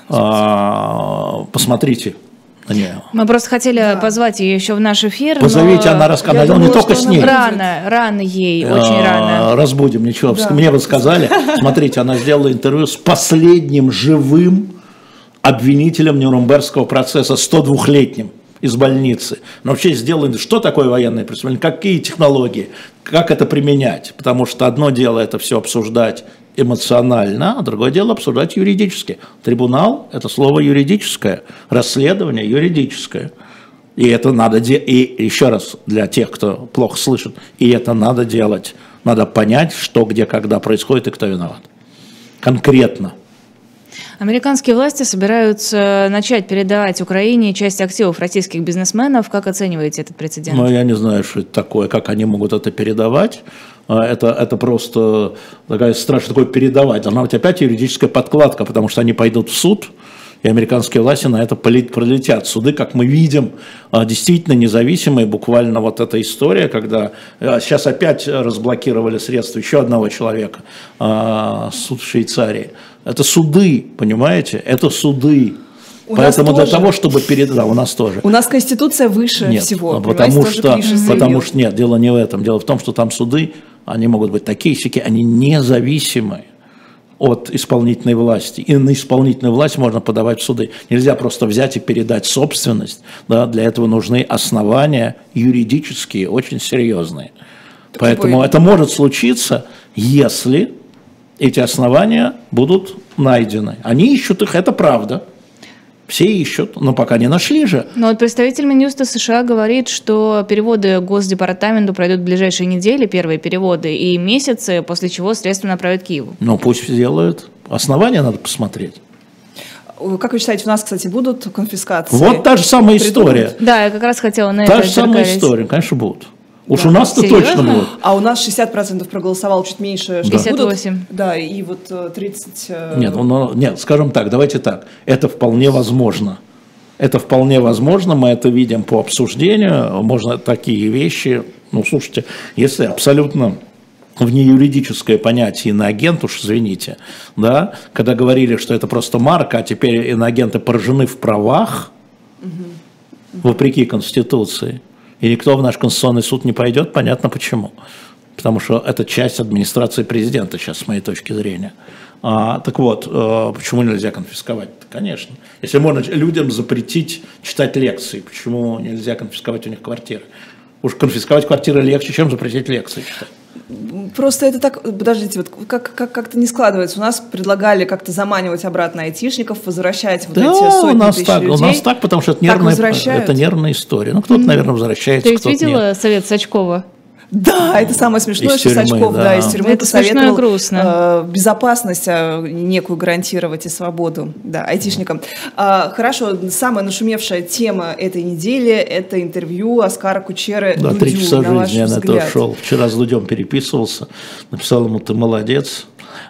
А, посмотрите на нее. Мы просто хотели да. позвать ее еще в наш эфир. Позовите, она рассказала, не только с ней. Рано, рано ей, а, очень рано. Разбудим, ничего. Да. Мне рассказали. Смотрите, она сделала интервью с последним живым обвинителем Нюрнбергского процесса, сто двухлетним. Из больницы. Но вообще сделано, что такое военное преступление, какие технологии, как это применять. Потому что одно дело это все обсуждать эмоционально, а другое дело обсуждать юридически. Трибунал – это слово юридическое, расследование юридическое. И это надо делать, и еще раз для тех, кто плохо слышит, и это надо делать. Надо понять, что, где, когда происходит и кто виноват. Конкретно. Американские власти собираются начать передавать Украине часть активов российских бизнесменов. Как оцениваете этот прецедент? Ну, я не знаю, что это такое, как они могут это передавать. Это, это просто такая страшная такое передавать. Должна быть опять юридическая подкладка, потому что они пойдут в суд, и американские власти на это пролетят. Суды, как мы видим, действительно независимые. Буквально вот эта история, когда сейчас опять разблокировали средства еще одного человека, суд в Швейцарии. Это суды, понимаете? Это суды. У Поэтому для того, чтобы передать... Да, у нас тоже. У нас Конституция выше нет, всего. Потому что, потому что... Нет, дело не в этом. Дело в том, что там суды, они могут быть такие-сякие, они независимые от исполнительной власти. И на исполнительную власть можно подавать в суды. Нельзя просто взять и передать собственность. Да, для этого нужны основания юридические, очень серьезные. Так Поэтому будет. Это может случиться, если... эти основания будут найдены. Они ищут их, это правда. Все ищут, но пока не нашли же. Но вот представитель Минюста США говорит, что переводы Госдепартаменту пройдут в ближайшие недели, первые переводы, и месяцы, после чего средства направят Киеву. Ну, пусть сделают. Основания надо посмотреть. Как вы считаете, у нас, кстати, будут конфискации? Вот та же самая история. Да, я как раз хотела на та это Та же самая история, конечно, будут. Уж да. у нас-то точно будет. А у нас шестьдесят процентов проголосовал, чуть меньше. шестьдесят восемь процентов. Да, и вот тридцать процентов... Нет, ну, нет, скажем так, давайте так. Это вполне возможно. Это вполне возможно, мы это видим по обсуждению. Можно такие вещи... Ну, слушайте, если абсолютно внеюридическое понятие иноагент, уж извините, да, когда говорили, что это просто марка, а теперь иноагенты поражены в правах, угу. вопреки Конституции, и никто в наш Конституционный суд не пойдет, понятно почему. Потому что это часть администрации президента сейчас, с моей точки зрения. А, так вот, э, почему нельзя конфисковать? Конечно. Если можно людям запретить читать лекции, почему нельзя конфисковать у них квартиры? Уж конфисковать квартиры легче, чем запретить лекции читать. Просто это так, подождите, вот как, как, как-то не складывается. У нас предлагали как-то заманивать обратно айтишников, возвращать вот да, эти сотни у нас тысяч так, людей. У нас так, потому что это нервная, это нервная история. Ну, кто-то, mm-hmm. наверное, возвращается. Ты ведь кто-то видела нет. совет Сачкова? Да, это самое смешное, из что тюрьмы, Сачков, да. да, из тюрьмы Это смешно и посоветовал грустно. э, безопасность э, некую гарантировать и свободу, да, айтишникам. А, хорошо, самая нашумевшая тема этой недели – это интервью Оскара Кучеры Да, Дудю, три часа на ваш жизни я на это взгляд. шел. Вчера с Дудем переписывался, написал ему: ты молодец.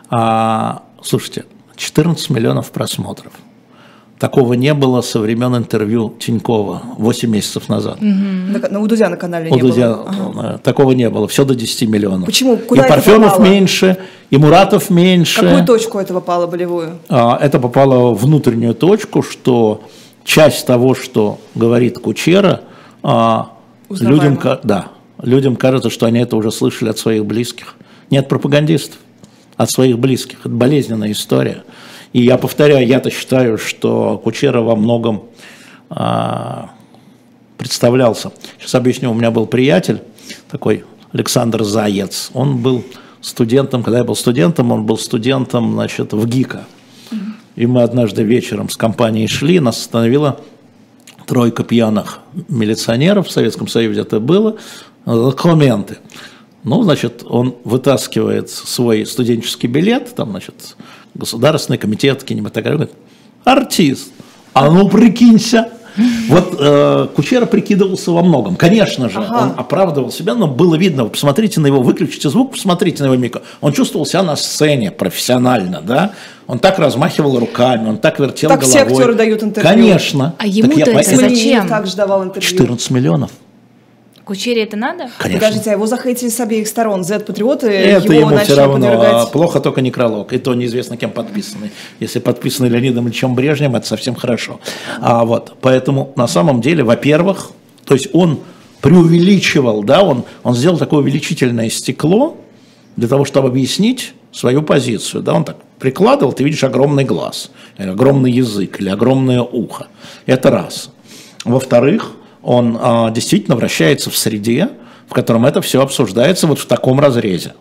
А, слушайте, четырнадцать миллионов просмотров. Такого не было со времен интервью Тинькова восемь месяцев назад. На, на- у Дудя на канале У не Дудя было. Ага. э, такого не было, все до десяти миллионов. Почему? И Куда это Парфенов попало? меньше, и Муратов меньше. Какую точку это попало болевую? А, Это попало в внутреннюю точку, что часть того, что говорит Кучера, а, Узнаваемо. людям, ка- да, людям кажется, что они это уже слышали от своих близких. Не от пропагандистов, от своих близких. Это болезненная история. И я повторяю, я-то считаю, что Кучера во многом а, представлялся. Сейчас объясню, у меня был приятель, такой Александр Заяц. Он был студентом, когда я был студентом, он был студентом, значит, в ГИКа. И мы однажды вечером с компанией шли, нас остановила тройка пьяных милиционеров, в Советском Союзе это было, документы. Ну, значит, он вытаскивает свой студенческий билет, там, значит, Государственный комитет кинематографии, говорит: артист, а ну прикинься. Вот э, Кучера прикидывался во многом. Конечно же, Ага. он оправдывал себя, но было видно, посмотрите на его, выключите звук, посмотрите на его микро. Он чувствовал себя на сцене профессионально, да? Он так размахивал руками, он так вертел Так головой. все актеры дают интервью. Конечно. А ему-то Так я это поэтому- зачем? Мне также давал интервью. четырнадцать миллионов. Кучере это надо? Конечно. Подождите, а его захейтили с обеих сторон. Зет-патриоты Это его ему начали все равно подвергать. а, плохо, только некролог. И то неизвестно, кем подписанный. Если подписанный Леонидом Ильичем Брежневым, это совсем хорошо. А, вот, поэтому на самом деле, во-первых, то есть он преувеличивал, да, он, он сделал такое увеличительное стекло для того, чтобы объяснить свою позицию. Да, он так прикладывал, ты видишь огромный глаз, или огромный язык, или огромное ухо. Это раз. Во-вторых, он а, действительно вращается в среде, в котором это все обсуждается вот в таком разрезе.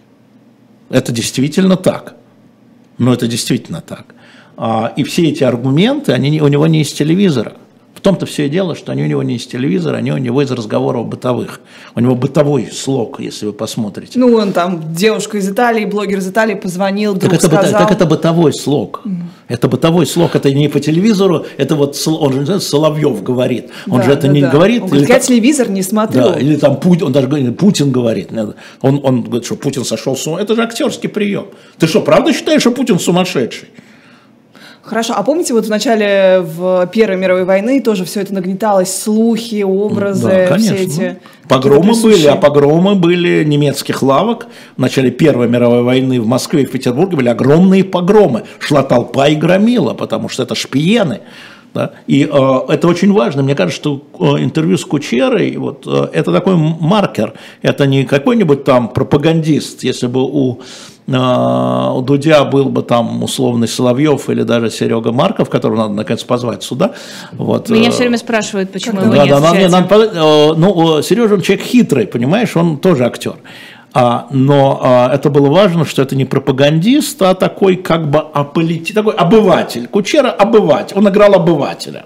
Это действительно так. Но это действительно так. А, и все эти аргументы, они не- у него не из телевизора. В том-то все и дело, что они у него не из телевизора, они у него из разговоров бытовых. У него бытовой слог, если вы посмотрите. Ну, он там, девушка из Италии, блогер из Италии позвонил, Так вдруг это, быто- сказал. так это бытовой слог. Это бытовой слог, это не по телевизору, это вот Сол- он же знаете, Соловьев говорит. Он Да, же это да, не да. говорит. Он говорит, или я там- телевизор не смотрю. Да, или там Путин, он даже говорит, Путин говорит. Он, он говорит, что Путин сошел с ума. Это же актерский прием. Ты что, правда считаешь, что Путин сумасшедший? Хорошо, а помните, вот в начале в Первой мировой войны тоже все это нагнеталось, слухи, образы, Да, конечно. все эти... Погромы какие-то были, присущие. а погромы были немецких лавок. В начале Первой мировой войны в Москве и в Петербурге были огромные погромы. Шла толпа и громила, потому что это шпиены. Да? И э, это очень важно. Мне кажется, что э, интервью с Кучерой, вот, э, это такой маркер. Это не какой-нибудь там пропагандист. Если бы у, э, у Дудя был бы там условный Соловьев или даже Серега Марков, которого надо наконец позвать сюда. Вот, Меня э, все время спрашивают, почему Да, его да, нет да, в нам- чате. нам понять, э, ну, Сережа, он человек хитрый, понимаешь, он тоже актер. А, но а, это было важно, что это не пропагандист, а такой как бы аполити, такой обыватель. Кучера обыватель, он играл обывателя.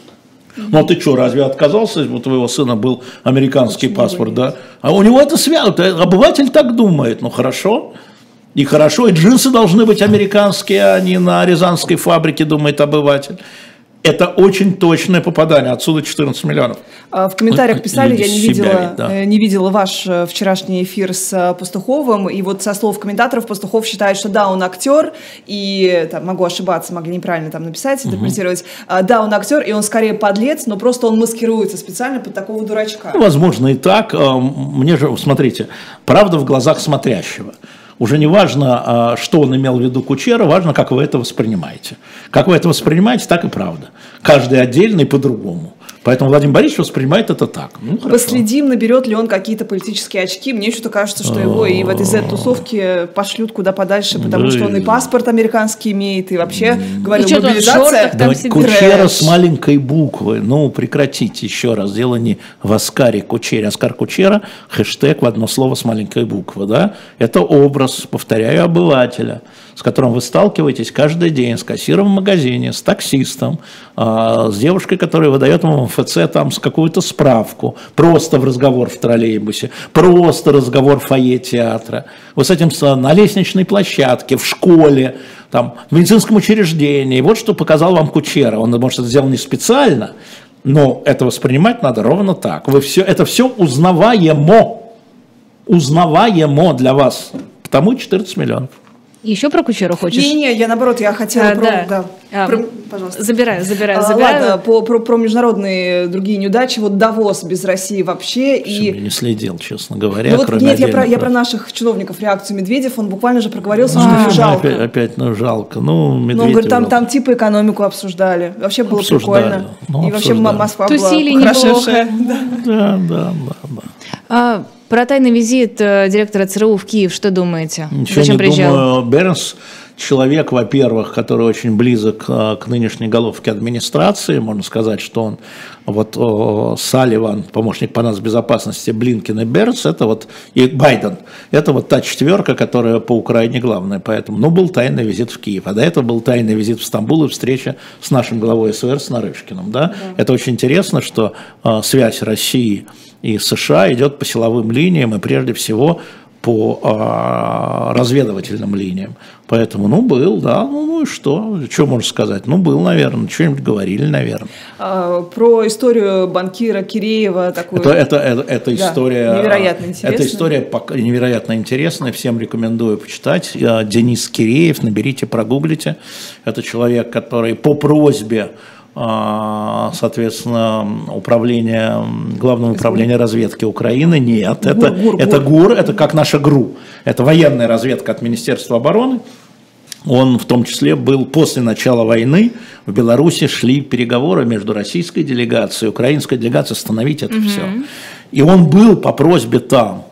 Ну а ты что, разве отказался, если у твоего сына был американский паспорт, да? А у него это свято, обыватель так думает, ну хорошо. И хорошо, и джинсы должны быть американские, а не на рязанской фабрике, думает обыватель. Это очень точное попадание, отсюда четырнадцать миллионов. А, В комментариях Вот писали, люди я не себя видела, ведь, да. э, не видела ваш э, вчерашний эфир с э, Пастуховым, и вот со слов комментаторов Пастухов считает, что да, он актер, и там, могу ошибаться, могли неправильно там написать, интерпретировать, А, да, он актер, и он скорее подлец, но просто он маскируется специально под такого дурачка. Ну, возможно, и так. А, Мне же, смотрите, правда в глазах смотрящего. Уже не важно, а, что он имел в виду Кучера, важно, как вы это воспринимаете. Как вы это воспринимаете, так и правда. Каждый отдельный по-другому. Поэтому Владимир Борисович воспринимает это так. Ну, хорошо. Последим, наберет ли он какие-то политические очки. Мне что-то кажется, что его и в этой зет-тусовке пошлют куда подальше, потому Да что он и и- паспорт американский имеет, и вообще, говорил, И что-то он в мобилизация. шортах там Да, сидит. Кучера Трэш. с маленькой буквы. Ну, прекратите еще раз. Дело не в Оскаре Кучере. Оскар Кучера, хэштег в одно слово с маленькой буквы. Да? Это образ, повторяю, обывателя, с которым вы сталкиваетесь каждый день, с кассиром в магазине, с таксистом, а, с девушкой, которая выдает вам МФЦ там с какую-то справку, просто в разговор в троллейбусе, просто разговор в фойе театра, вот с этим на лестничной площадке, в школе, там, в медицинском учреждении. Вот что показал вам Кучера. Он, может, это сделал не специально, но это воспринимать надо ровно так. Вы все, это все узнаваемо, узнаваемо для вас, потому четырнадцать миллионов. Еще про Кучеру хочешь? Не-не, я наоборот, я хотела а, про... Да. Да. А, про... Пожалуйста. Забираю, забираю, а, забираю. Ладно, по, про, про международные другие неудачи. Вот Давос без России вообще. И... Я не следил, честно говоря, ну, вот, кроме нет, я про, про... я про наших чиновников, реакцию Медведев. Он буквально же проговорился, что а, ему жалко. Опять, опять, ну, жалко. Ну, Медведев... Ну, он говорит, там, там типа экономику обсуждали. Вообще было обсуждали. прикольно. Ну, и вообще обсуждали. Москва Тусили была похорошевшая. неплохо. Да, да, да, да. А, про тайный визит э, директора ЦРУ в Киев, что думаете? Ничего Зачем не приезжал? думаю. Бернс человек, во-первых, который очень близок к нынешней головке администрации, можно сказать, что он, вот о, Салливан, помощник по нацбезопасности, Блинкен и Бернс, это вот, и Байден, это вот та четверка, которая по Украине главная, поэтому, ну, был тайный визит в Киев, а до этого был тайный визит в Стамбул и встреча с нашим главой СВР, с Нарышкиным, да, да. Это очень интересно, что э, связь России и США идет по силовым линиям и прежде всего по а, разведывательным линиям. Поэтому, ну, был, да, ну, ну и что? Что можно сказать? Ну, был, наверное, что-нибудь говорили, наверное. А, про историю банкира Киреева такую. Это, это, это, это да, история... Невероятно интересная. Эта история невероятно интересная, всем рекомендую почитать. Денис Киреев, наберите, прогуглите. Это человек, который по просьбе, соответственно, управление, Главного управления разведки Украины. Нет, ГУР, это, ГУР, это ГУР. ГУР, это как наша ГРУ. Это военная разведка от Министерства обороны. Он в том числе был после начала войны, в Беларуси шли переговоры между российской делегацией и украинской делегацией остановить это угу. все. И он был по просьбе там.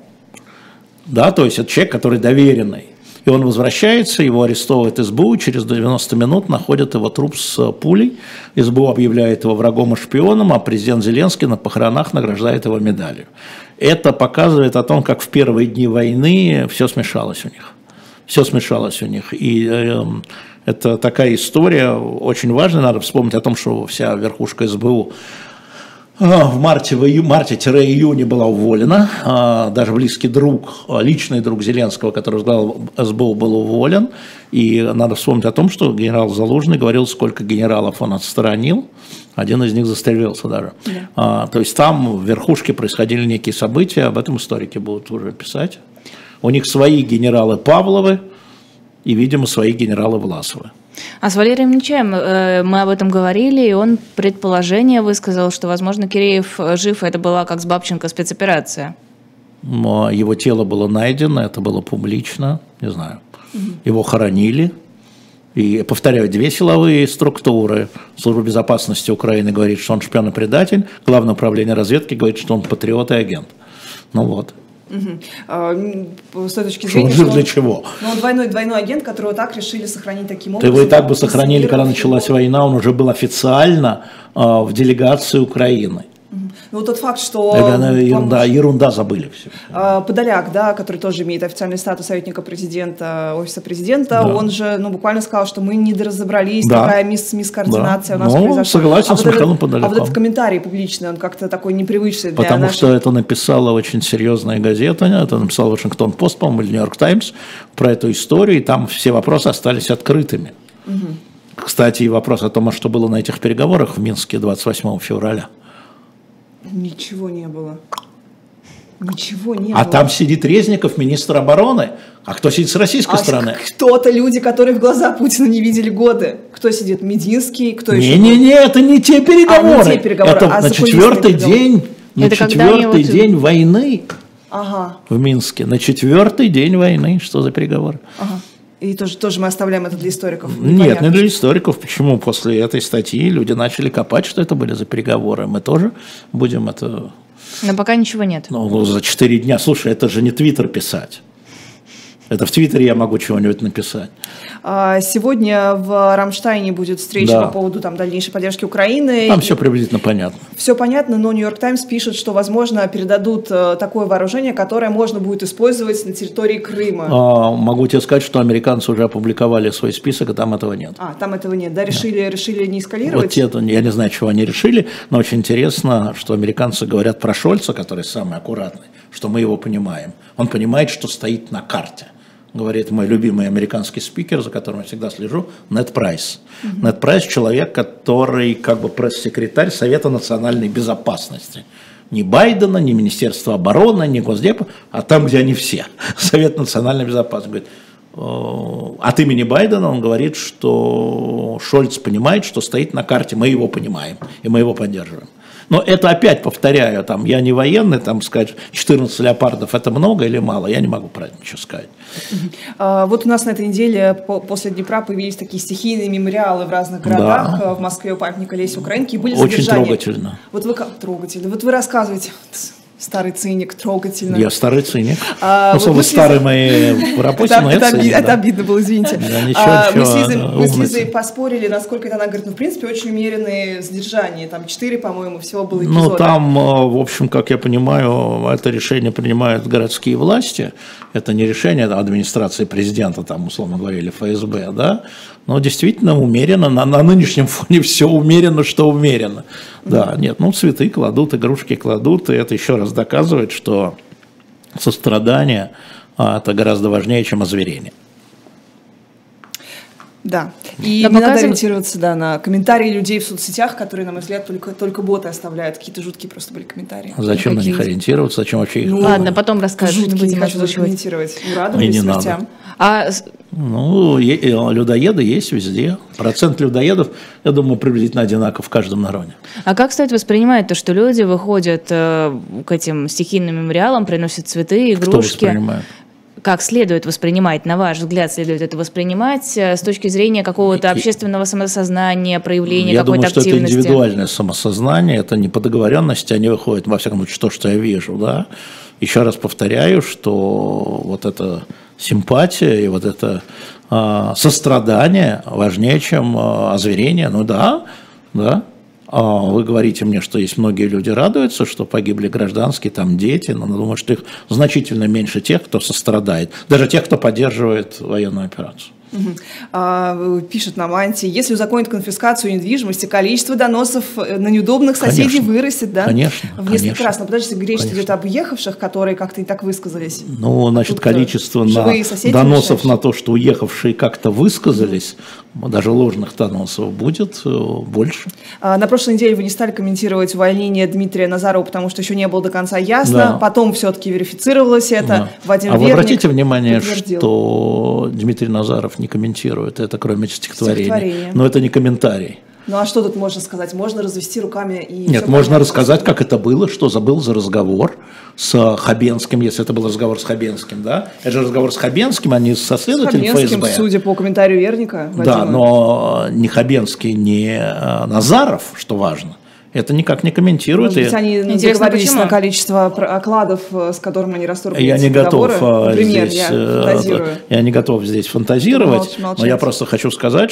Да, то есть это человек, который доверенный. И он возвращается, его арестовывает СБУ, через девяносто минут находят его труп с пулей. СБУ объявляет его врагом и шпионом, а президент Зеленский на похоронах награждает его медалью. Это показывает о том, как в первые дни войны все смешалось у них. Все смешалось у них. И э, это такая история очень важная. Надо вспомнить о том, что вся верхушка СБУ в марте, в ию, марте-июне была уволена, даже близкий друг, личный друг Зеленского, который возглавлял СБУ, был уволен, и надо вспомнить о том, что генерал Залужный говорил, сколько генералов он отстранил, один из них застрелился даже. Да. А, то есть там в верхушке происходили некие события, об этом историки будут уже писать. У них свои генералы Павловы и, видимо, свои генералы Власовы. А с Валерием Нечаем э, мы об этом говорили, и он предположение высказал, что, возможно, Киреев жив, это была, как с Бабченко, спецоперация. Его тело было найдено, это было публично, не знаю. Угу. Его хоронили. И, повторяю, две силовые структуры. Служба безопасности Украины говорит, что он шпион и предатель. Главное управление разведки говорит, что он патриот и агент. Ну вот. Угу. А, с той точки зрения, что он жив для чего? Ну, он двойной, двойной агент, которого так решили сохранить таким образом. Его и так бы сохранили, когда началась война, он уже был официально а, в делегации Украины. Ну, тот факт, что... Ерунда, ерунда, забыли все. Подоляк, да, который тоже имеет официальный статус советника президента, офиса президента, да. Он же, ну, буквально сказал, что мы не разобрались, да. такая мисс, мисс-координация да. у нас ну, произошла. Согласен а с вот Михаилом этот, Подоляком. А вот этот комментарий публичный, он как-то такой непривычный для Потому наших... что это написала очень серьезная газета, это написал Вашингтон-Пост, по-моему, или Нью-Йорк Таймс про эту историю, и там все вопросы остались открытыми. Угу. Кстати, и вопрос о том, что было на этих переговорах в Минске двадцать восьмого февраля. Ничего не было. Ничего не а было. А там сидит Резников, министр обороны. А кто сидит с российской а стороны? Кто-то люди, которые в глаза Путина не видели годы. Кто сидит? Мединский? Кто не, еще? Не-не-не, это не те переговоры. А, не те переговоры. Это а на четвертый день, на это четвертый день вот... войны ага. в Минске. На четвертый день войны. Что за переговоры? Ага. И тоже, тоже мы оставляем это для историков? Непонятно. Нет, не для историков. Почему? После этой статьи люди начали копать, что это были за переговоры. Мы тоже будем это... Но пока ничего нет. Ну, за четыре дня. Слушай, это же не Твиттер писать. Это в Твиттере я могу чего-нибудь написать. Сегодня в Рамштайне будет встреча Да. по поводу там, дальнейшей поддержки Украины. Там все приблизительно понятно. Все понятно, но Нью-Йорк Таймс пишет, что, возможно, передадут такое вооружение, которое можно будет использовать на территории Крыма. А, могу тебе сказать, что американцы уже опубликовали свой список, и там этого нет. А, там этого нет, да? Решили, да. решили не эскалировать? Вот это, я не знаю, чего они решили, но очень интересно, что американцы говорят про Шольца, который самый аккуратный, что мы его понимаем. Он понимает, что стоит на карте. Говорит мой любимый американский спикер, за которым я всегда слежу, Нед Прайс. Mm-hmm. Нед Прайс – человек, который как бы пресс-секретарь Совета национальной безопасности. Не Байдена, не Министерства обороны, не Госдепа, а там, где они все. Совет национальной безопасности. Говорит, от имени Байдена он говорит, что Шольц понимает, что стоит на карте, мы его понимаем, и мы его поддерживаем. Но это опять повторяю, там, я не военный, там сказать, четырнадцать леопардов это много или мало, я не могу про это ничего сказать. А, вот у нас на этой неделе по, после Днепра появились такие стихийные мемориалы в разных городах, да. В Москве у памятника Лесе Украинке, и были очень задержания. трогательно. Вот вы как трогательно, вот вы рассказываете, старый циник, трогательно. Я старый циник. А, ну, вот вы старые мои в работе, это, но это, я циник, это да. обидно было, извините. Да, ничего, а, ничего, мы с Лизой, мы с Лизой умница. поспорили, насколько это, она говорит, ну, в принципе, очень умеренные задержания, там четыре, по-моему, всего было эпизода. Ну, там, в общем, как я понимаю, это решение принимают городские власти, это не решение администрации президента, там, условно говоря, или эф эс бэ, да, но действительно умеренно, на, на нынешнем фоне все умеренно, что умеренно. Да, нет, ну, цветы кладут, игрушки кладут, и это еще раз доказывает, что сострадание а, это гораздо важнее, чем озверение. Да, и да, не показыв... надо ориентироваться да, на комментарии людей в соцсетях, которые, на мой взгляд, только, только боты оставляют. Какие-то жуткие просто были комментарии. А зачем Какие? на них ориентироваться, зачем вообще их... Ну, ладно, потом расскажешь, не жуткие, будем не хочу даже озвучивать. комментировать. Ну, радовались не смертям. надо. А Ну, людоеды есть везде. Процент людоедов, я думаю, приблизительно одинаков в каждом народе. А как стоит воспринимать то, что люди выходят э, к этим стихийным мемориалам, приносят цветы, игрушки? Кто воспринимает? Как следует воспринимать, на ваш взгляд, следует это воспринимать э, с точки зрения какого-то общественного самосознания, проявления я какой-то думаю, что активности? это индивидуальное самосознание, это не по договоренности, они выходят, во всяком случае, то, что я вижу, да. Еще раз повторяю, что вот эта симпатия и вот это э, сострадание важнее, чем э, озверение. Ну да, да. А вы говорите мне, что есть многие люди радуются, что погибли гражданские, там дети, но думаю, что их значительно меньше тех, кто сострадает, даже тех, кто поддерживает военную операцию. Угу. А, пишет нам Анти, если узаконить конфискацию недвижимости, количество доносов на неудобных соседей конечно, вырастет, да? Конечно. В несколько конечно, раз. Но подождите, речь конечно. идет об уехавших, которые как-то не так высказались. Ну, значит, Тут количество на доносов мешающие. на то, что уехавшие как-то высказались, mm-hmm. даже ложных доносов будет больше. А, на прошлой неделе вы не стали комментировать увольнение Дмитрия Назарова, потому что еще не было до конца ясно. Да. Потом все-таки верифицировалось это. Да. Вадим а вы Верник обратите внимание, подтвердил. Что Дмитрий Назаров не комментирует это, кроме стихотворения. Стихотворение. Но это не комментарий. Ну а что тут можно сказать? Можно развести руками и... Нет, все можно понятно. рассказать, как это было, что забыл за разговор с Хабенским, если это был разговор с Хабенским, да? Это же разговор с Хабенским, а не со С следователем Хабенским, эф эс бэ. судя по комментарию Верника. Да, Вадима. но не Хабенский, не Назаров, что важно, это никак не комментирует. Может быть, они Интересно, договорились почему? на количество окладов, с которым они расторгли Я эти не готов договоры. Например, здесь, я фантазирую. я не готов здесь фантазировать, Молч- молчать. но я просто хочу сказать,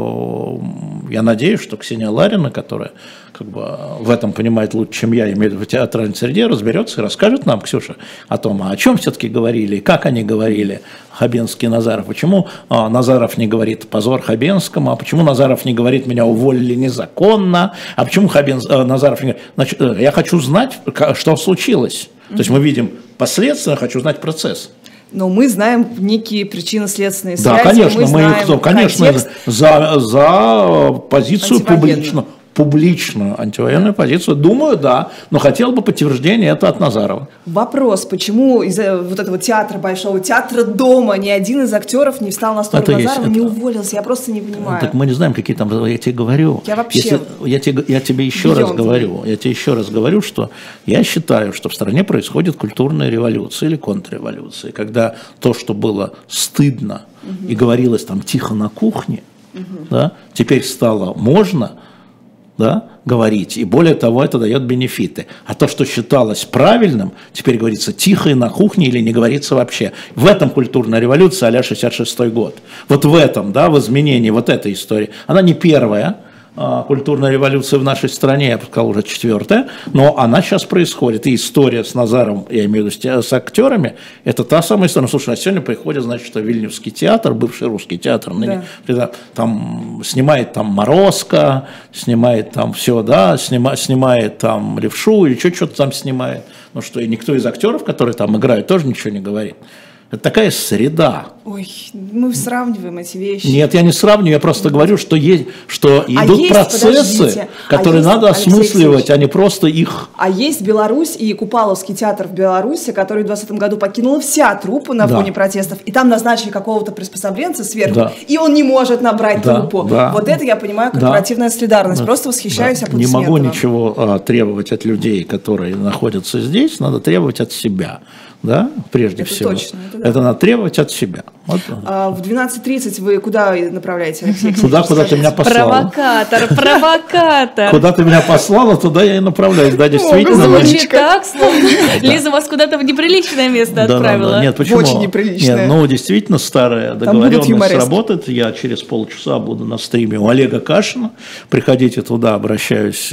что я надеюсь, что Ксения Ларина, которая как бы в этом понимает лучше, чем я, имею в виду в театральной среде, разберется и расскажет нам, Ксюша, о том, о чем все-таки говорили, как они говорили, Хабенский и Назаров. Почему а, Назаров не говорит «позор Хабенскому», а почему Назаров не говорит «меня уволили незаконно», а почему Хабен, а, Назаров не говорит. Значит, я хочу знать, что случилось. То есть мы видим последствия, я хочу знать процесс. Но мы знаем некие причинно-следственные Да, связи. конечно, мы, мы, знаем кто, конечно, контекст. за, за позицию Антивоенную. публичную, публичную антивоенную позицию. Думаю, да, но хотел бы подтверждения это от Назарова. Вопрос, почему из-за вот этого театра, большого театра дома, ни один из актеров не встал на сторону Это есть, Назарова, это- не уволился? Я просто не понимаю. Так мы не знаем, какие там, я тебе говорю. Я вообще- Если- я, тебе, я тебе еще раз Beyond. говорю, я тебе еще раз говорю, что я считаю, что в стране происходит культурная революция или контрреволюция, когда то, что было стыдно и говорилось там тихо на кухне, да, теперь стало можно да, говорить, и более того, это дает бенефиты. А то, что считалось правильным, теперь говорится тихо и на кухне или не говорится вообще. В этом культурная революция а-ля шестьдесят шестой год. Вот в этом, да, в изменении вот этой истории. Она не первая а, культурная революция в нашей стране, я бы сказал, уже четвертая, но она сейчас происходит. И история с Назаром, я имею в виду с актерами, это та самая история. Слушай, а сегодня приходит, значит, что Вильнюсский театр, бывший русский театр, ныне, да. там снимает там Морозко, снимает там все, да, снима, снимает там Левшу или что-то там снимает. Ну что, и никто из актеров, которые там играют, тоже ничего не говорит. Это такая среда. Ой, мы сравниваем эти вещи. Нет, я не сравниваю, я просто говорю, что, есть, что а идут есть, процессы, которые а есть, надо осмысливать, а не просто их... А есть Беларусь и Купаловский театр в Беларуси, который в двадцатом году покинула вся труппа на фоне да. протестов, и там назначили какого-то приспособленца сверху, да. и он не может набрать да, труппу. Да. Вот это я понимаю корпоративная да. солидарность. Просто восхищаюсь да. аплодисментами. Не могу ничего а, требовать от людей, которые находятся здесь, надо требовать от себя. Да, прежде это всего. Точно, это, да. это надо требовать от себя. Вот. А в двенадцать тридцать вы куда направляете, Алексей? Туда, куда ты меня послала. Провокатор, провокатор. Куда ты меня послала, туда я и направляюсь. Да, действительно. Звучит так, словно Лиза вас куда-то в неприличное место отправила. Нет, почему? Очень неприличное. Ну, действительно, старая договоренность работает. Я через полчаса буду на стриме у Олега Кашина. Приходите туда, обращаюсь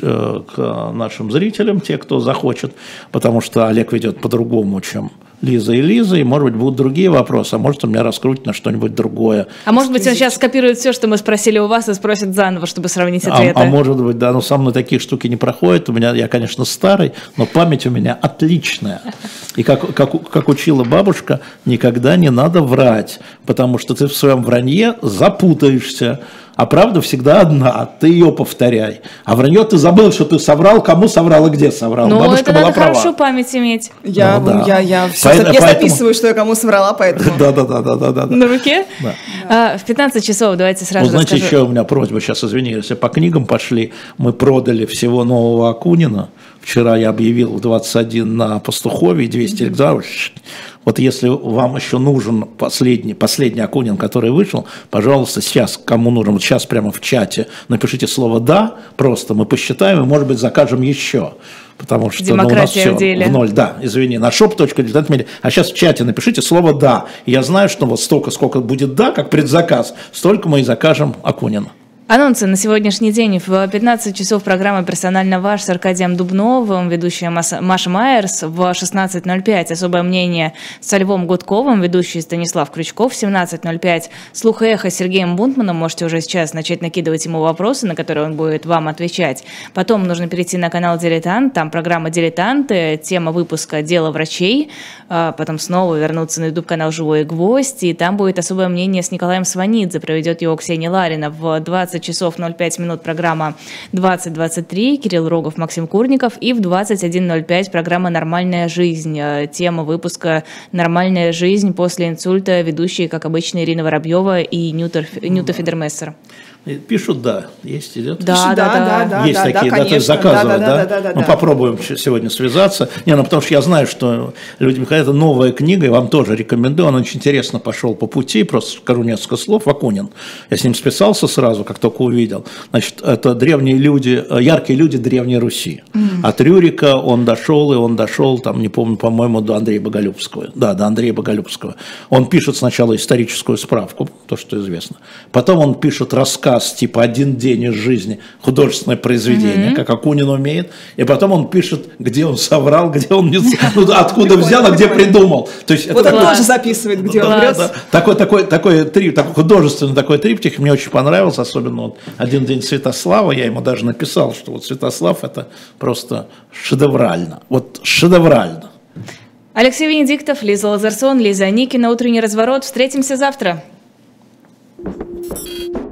к нашим зрителям, те, кто захочет, потому что Олег ведет по-другому, чем Лиза и Лиза, и, может быть, будут другие вопросы, а может, он меня раскрутит на что-нибудь другое. А может быть, он сейчас скопирует все, что мы спросили у вас, и спросит заново, чтобы сравнить ответы. А, а может быть, да, но со мной такие штуки не проходят. У меня, я, конечно, старый, но память у меня отличная. И как, как, как учила бабушка, никогда не надо врать, потому что ты в своем вранье запутаешься. А правда всегда одна, ты ее повторяй. А вранье ты забыл, что ты соврал, кому соврал и где соврал. Ну, бабушка это была надо права. Хорошо память иметь. Я, ну, да. я, я, все, Поэтому, я записываю, что я кому соврала, поэтому... Да, да, да, да, да, да. На руке? Да. А, в пятнадцать часов давайте сразу ну, знаете, расскажу. еще у меня просьба, сейчас извини, если по книгам пошли, мы продали всего нового Акунина. Вчера я объявил в двадцать один на Пастухове двести mm-hmm. экземпляров. Вот если вам еще нужен последний, последний Акунин, который вышел, пожалуйста, сейчас, кому нужен, вот сейчас прямо в чате напишите слово «да», просто мы посчитаем и, может быть, закажем еще. Потому что ну, у нас все в, в ноль. Да, извини, на шоп точка дилетант медиа. А сейчас в чате напишите слово «да». И я знаю, что вот столько, сколько будет «да», как предзаказ, столько мы и закажем Акунина. Анонсы на сегодняшний день. В пятнадцать часов программа «Персонально ваш» с Аркадием Дубновым, ведущая Маша Майерс. В шестнадцать ноль пять «Особое мнение» со Львом Гудковым, ведущий Станислав Крючков. В семнадцать ноль пять «Слух и эхо» с Сергеем Бунтманом. Можете уже сейчас начать накидывать ему вопросы, на которые он будет вам отвечать. Потом нужно перейти на канал «Дилетант». Там программа «Дилетанты», тема выпуска «Дело врачей». Потом снова вернуться на YouTube-канал «Живой гвоздь». И там будет «Особое мнение» с Николаем Сванидзе. Проведет его Ксения Ларина. В двадцать часов ноль пять минут программа двадцать двадцать три, Кирилл Рогов, Максим Курников, и в двадцать один ноль пять программа «Нормальная жизнь». Тема выпуска «Нормальная жизнь» после инсульта, ведущие, как обычно, Ирина Воробьева и Нюта, Нюта Федермессер. Пишут «да», есть, идет? Да, Пишут, да, да, да, да. Есть да, такие, да, да, то есть заказывать, да? Да, да, да, да, ну, да. попробуем сегодня связаться. Не, ну, потому что я знаю, что людям, когда это новая книга, я вам тоже рекомендую, он очень интересно пошел по пути, просто скажу несколько слов, Акунин. Я с ним списался сразу, как только увидел. Значит, это древние люди, яркие люди Древней Руси. Mm-hmm. От Рюрика он дошел, и он дошел, там, не помню, по-моему, до Андрея Боголюбского. Да, до Андрея Боголюбского. Он пишет сначала историческую справку, то, что известно. Потом он пишет рассказ, типа «Один день из жизни», художественное произведение, mm-hmm. как Акунин умеет, и потом он пишет, где он соврал, где он не... ну, откуда взял, а где придумал. То есть вот это он такой... тоже записывает, где да, он врет. Да, да. Такой, такой, такой, трип, такой художественный такой триптих мне очень понравился, особенно вот «Один день Святослава», я ему даже написал, что вот Святослав это просто шедеврально, вот шедеврально. Алексей Венедиктов, Лиза Лазарсон, Лиза Аникина, «Утренний разворот». Встретимся завтра.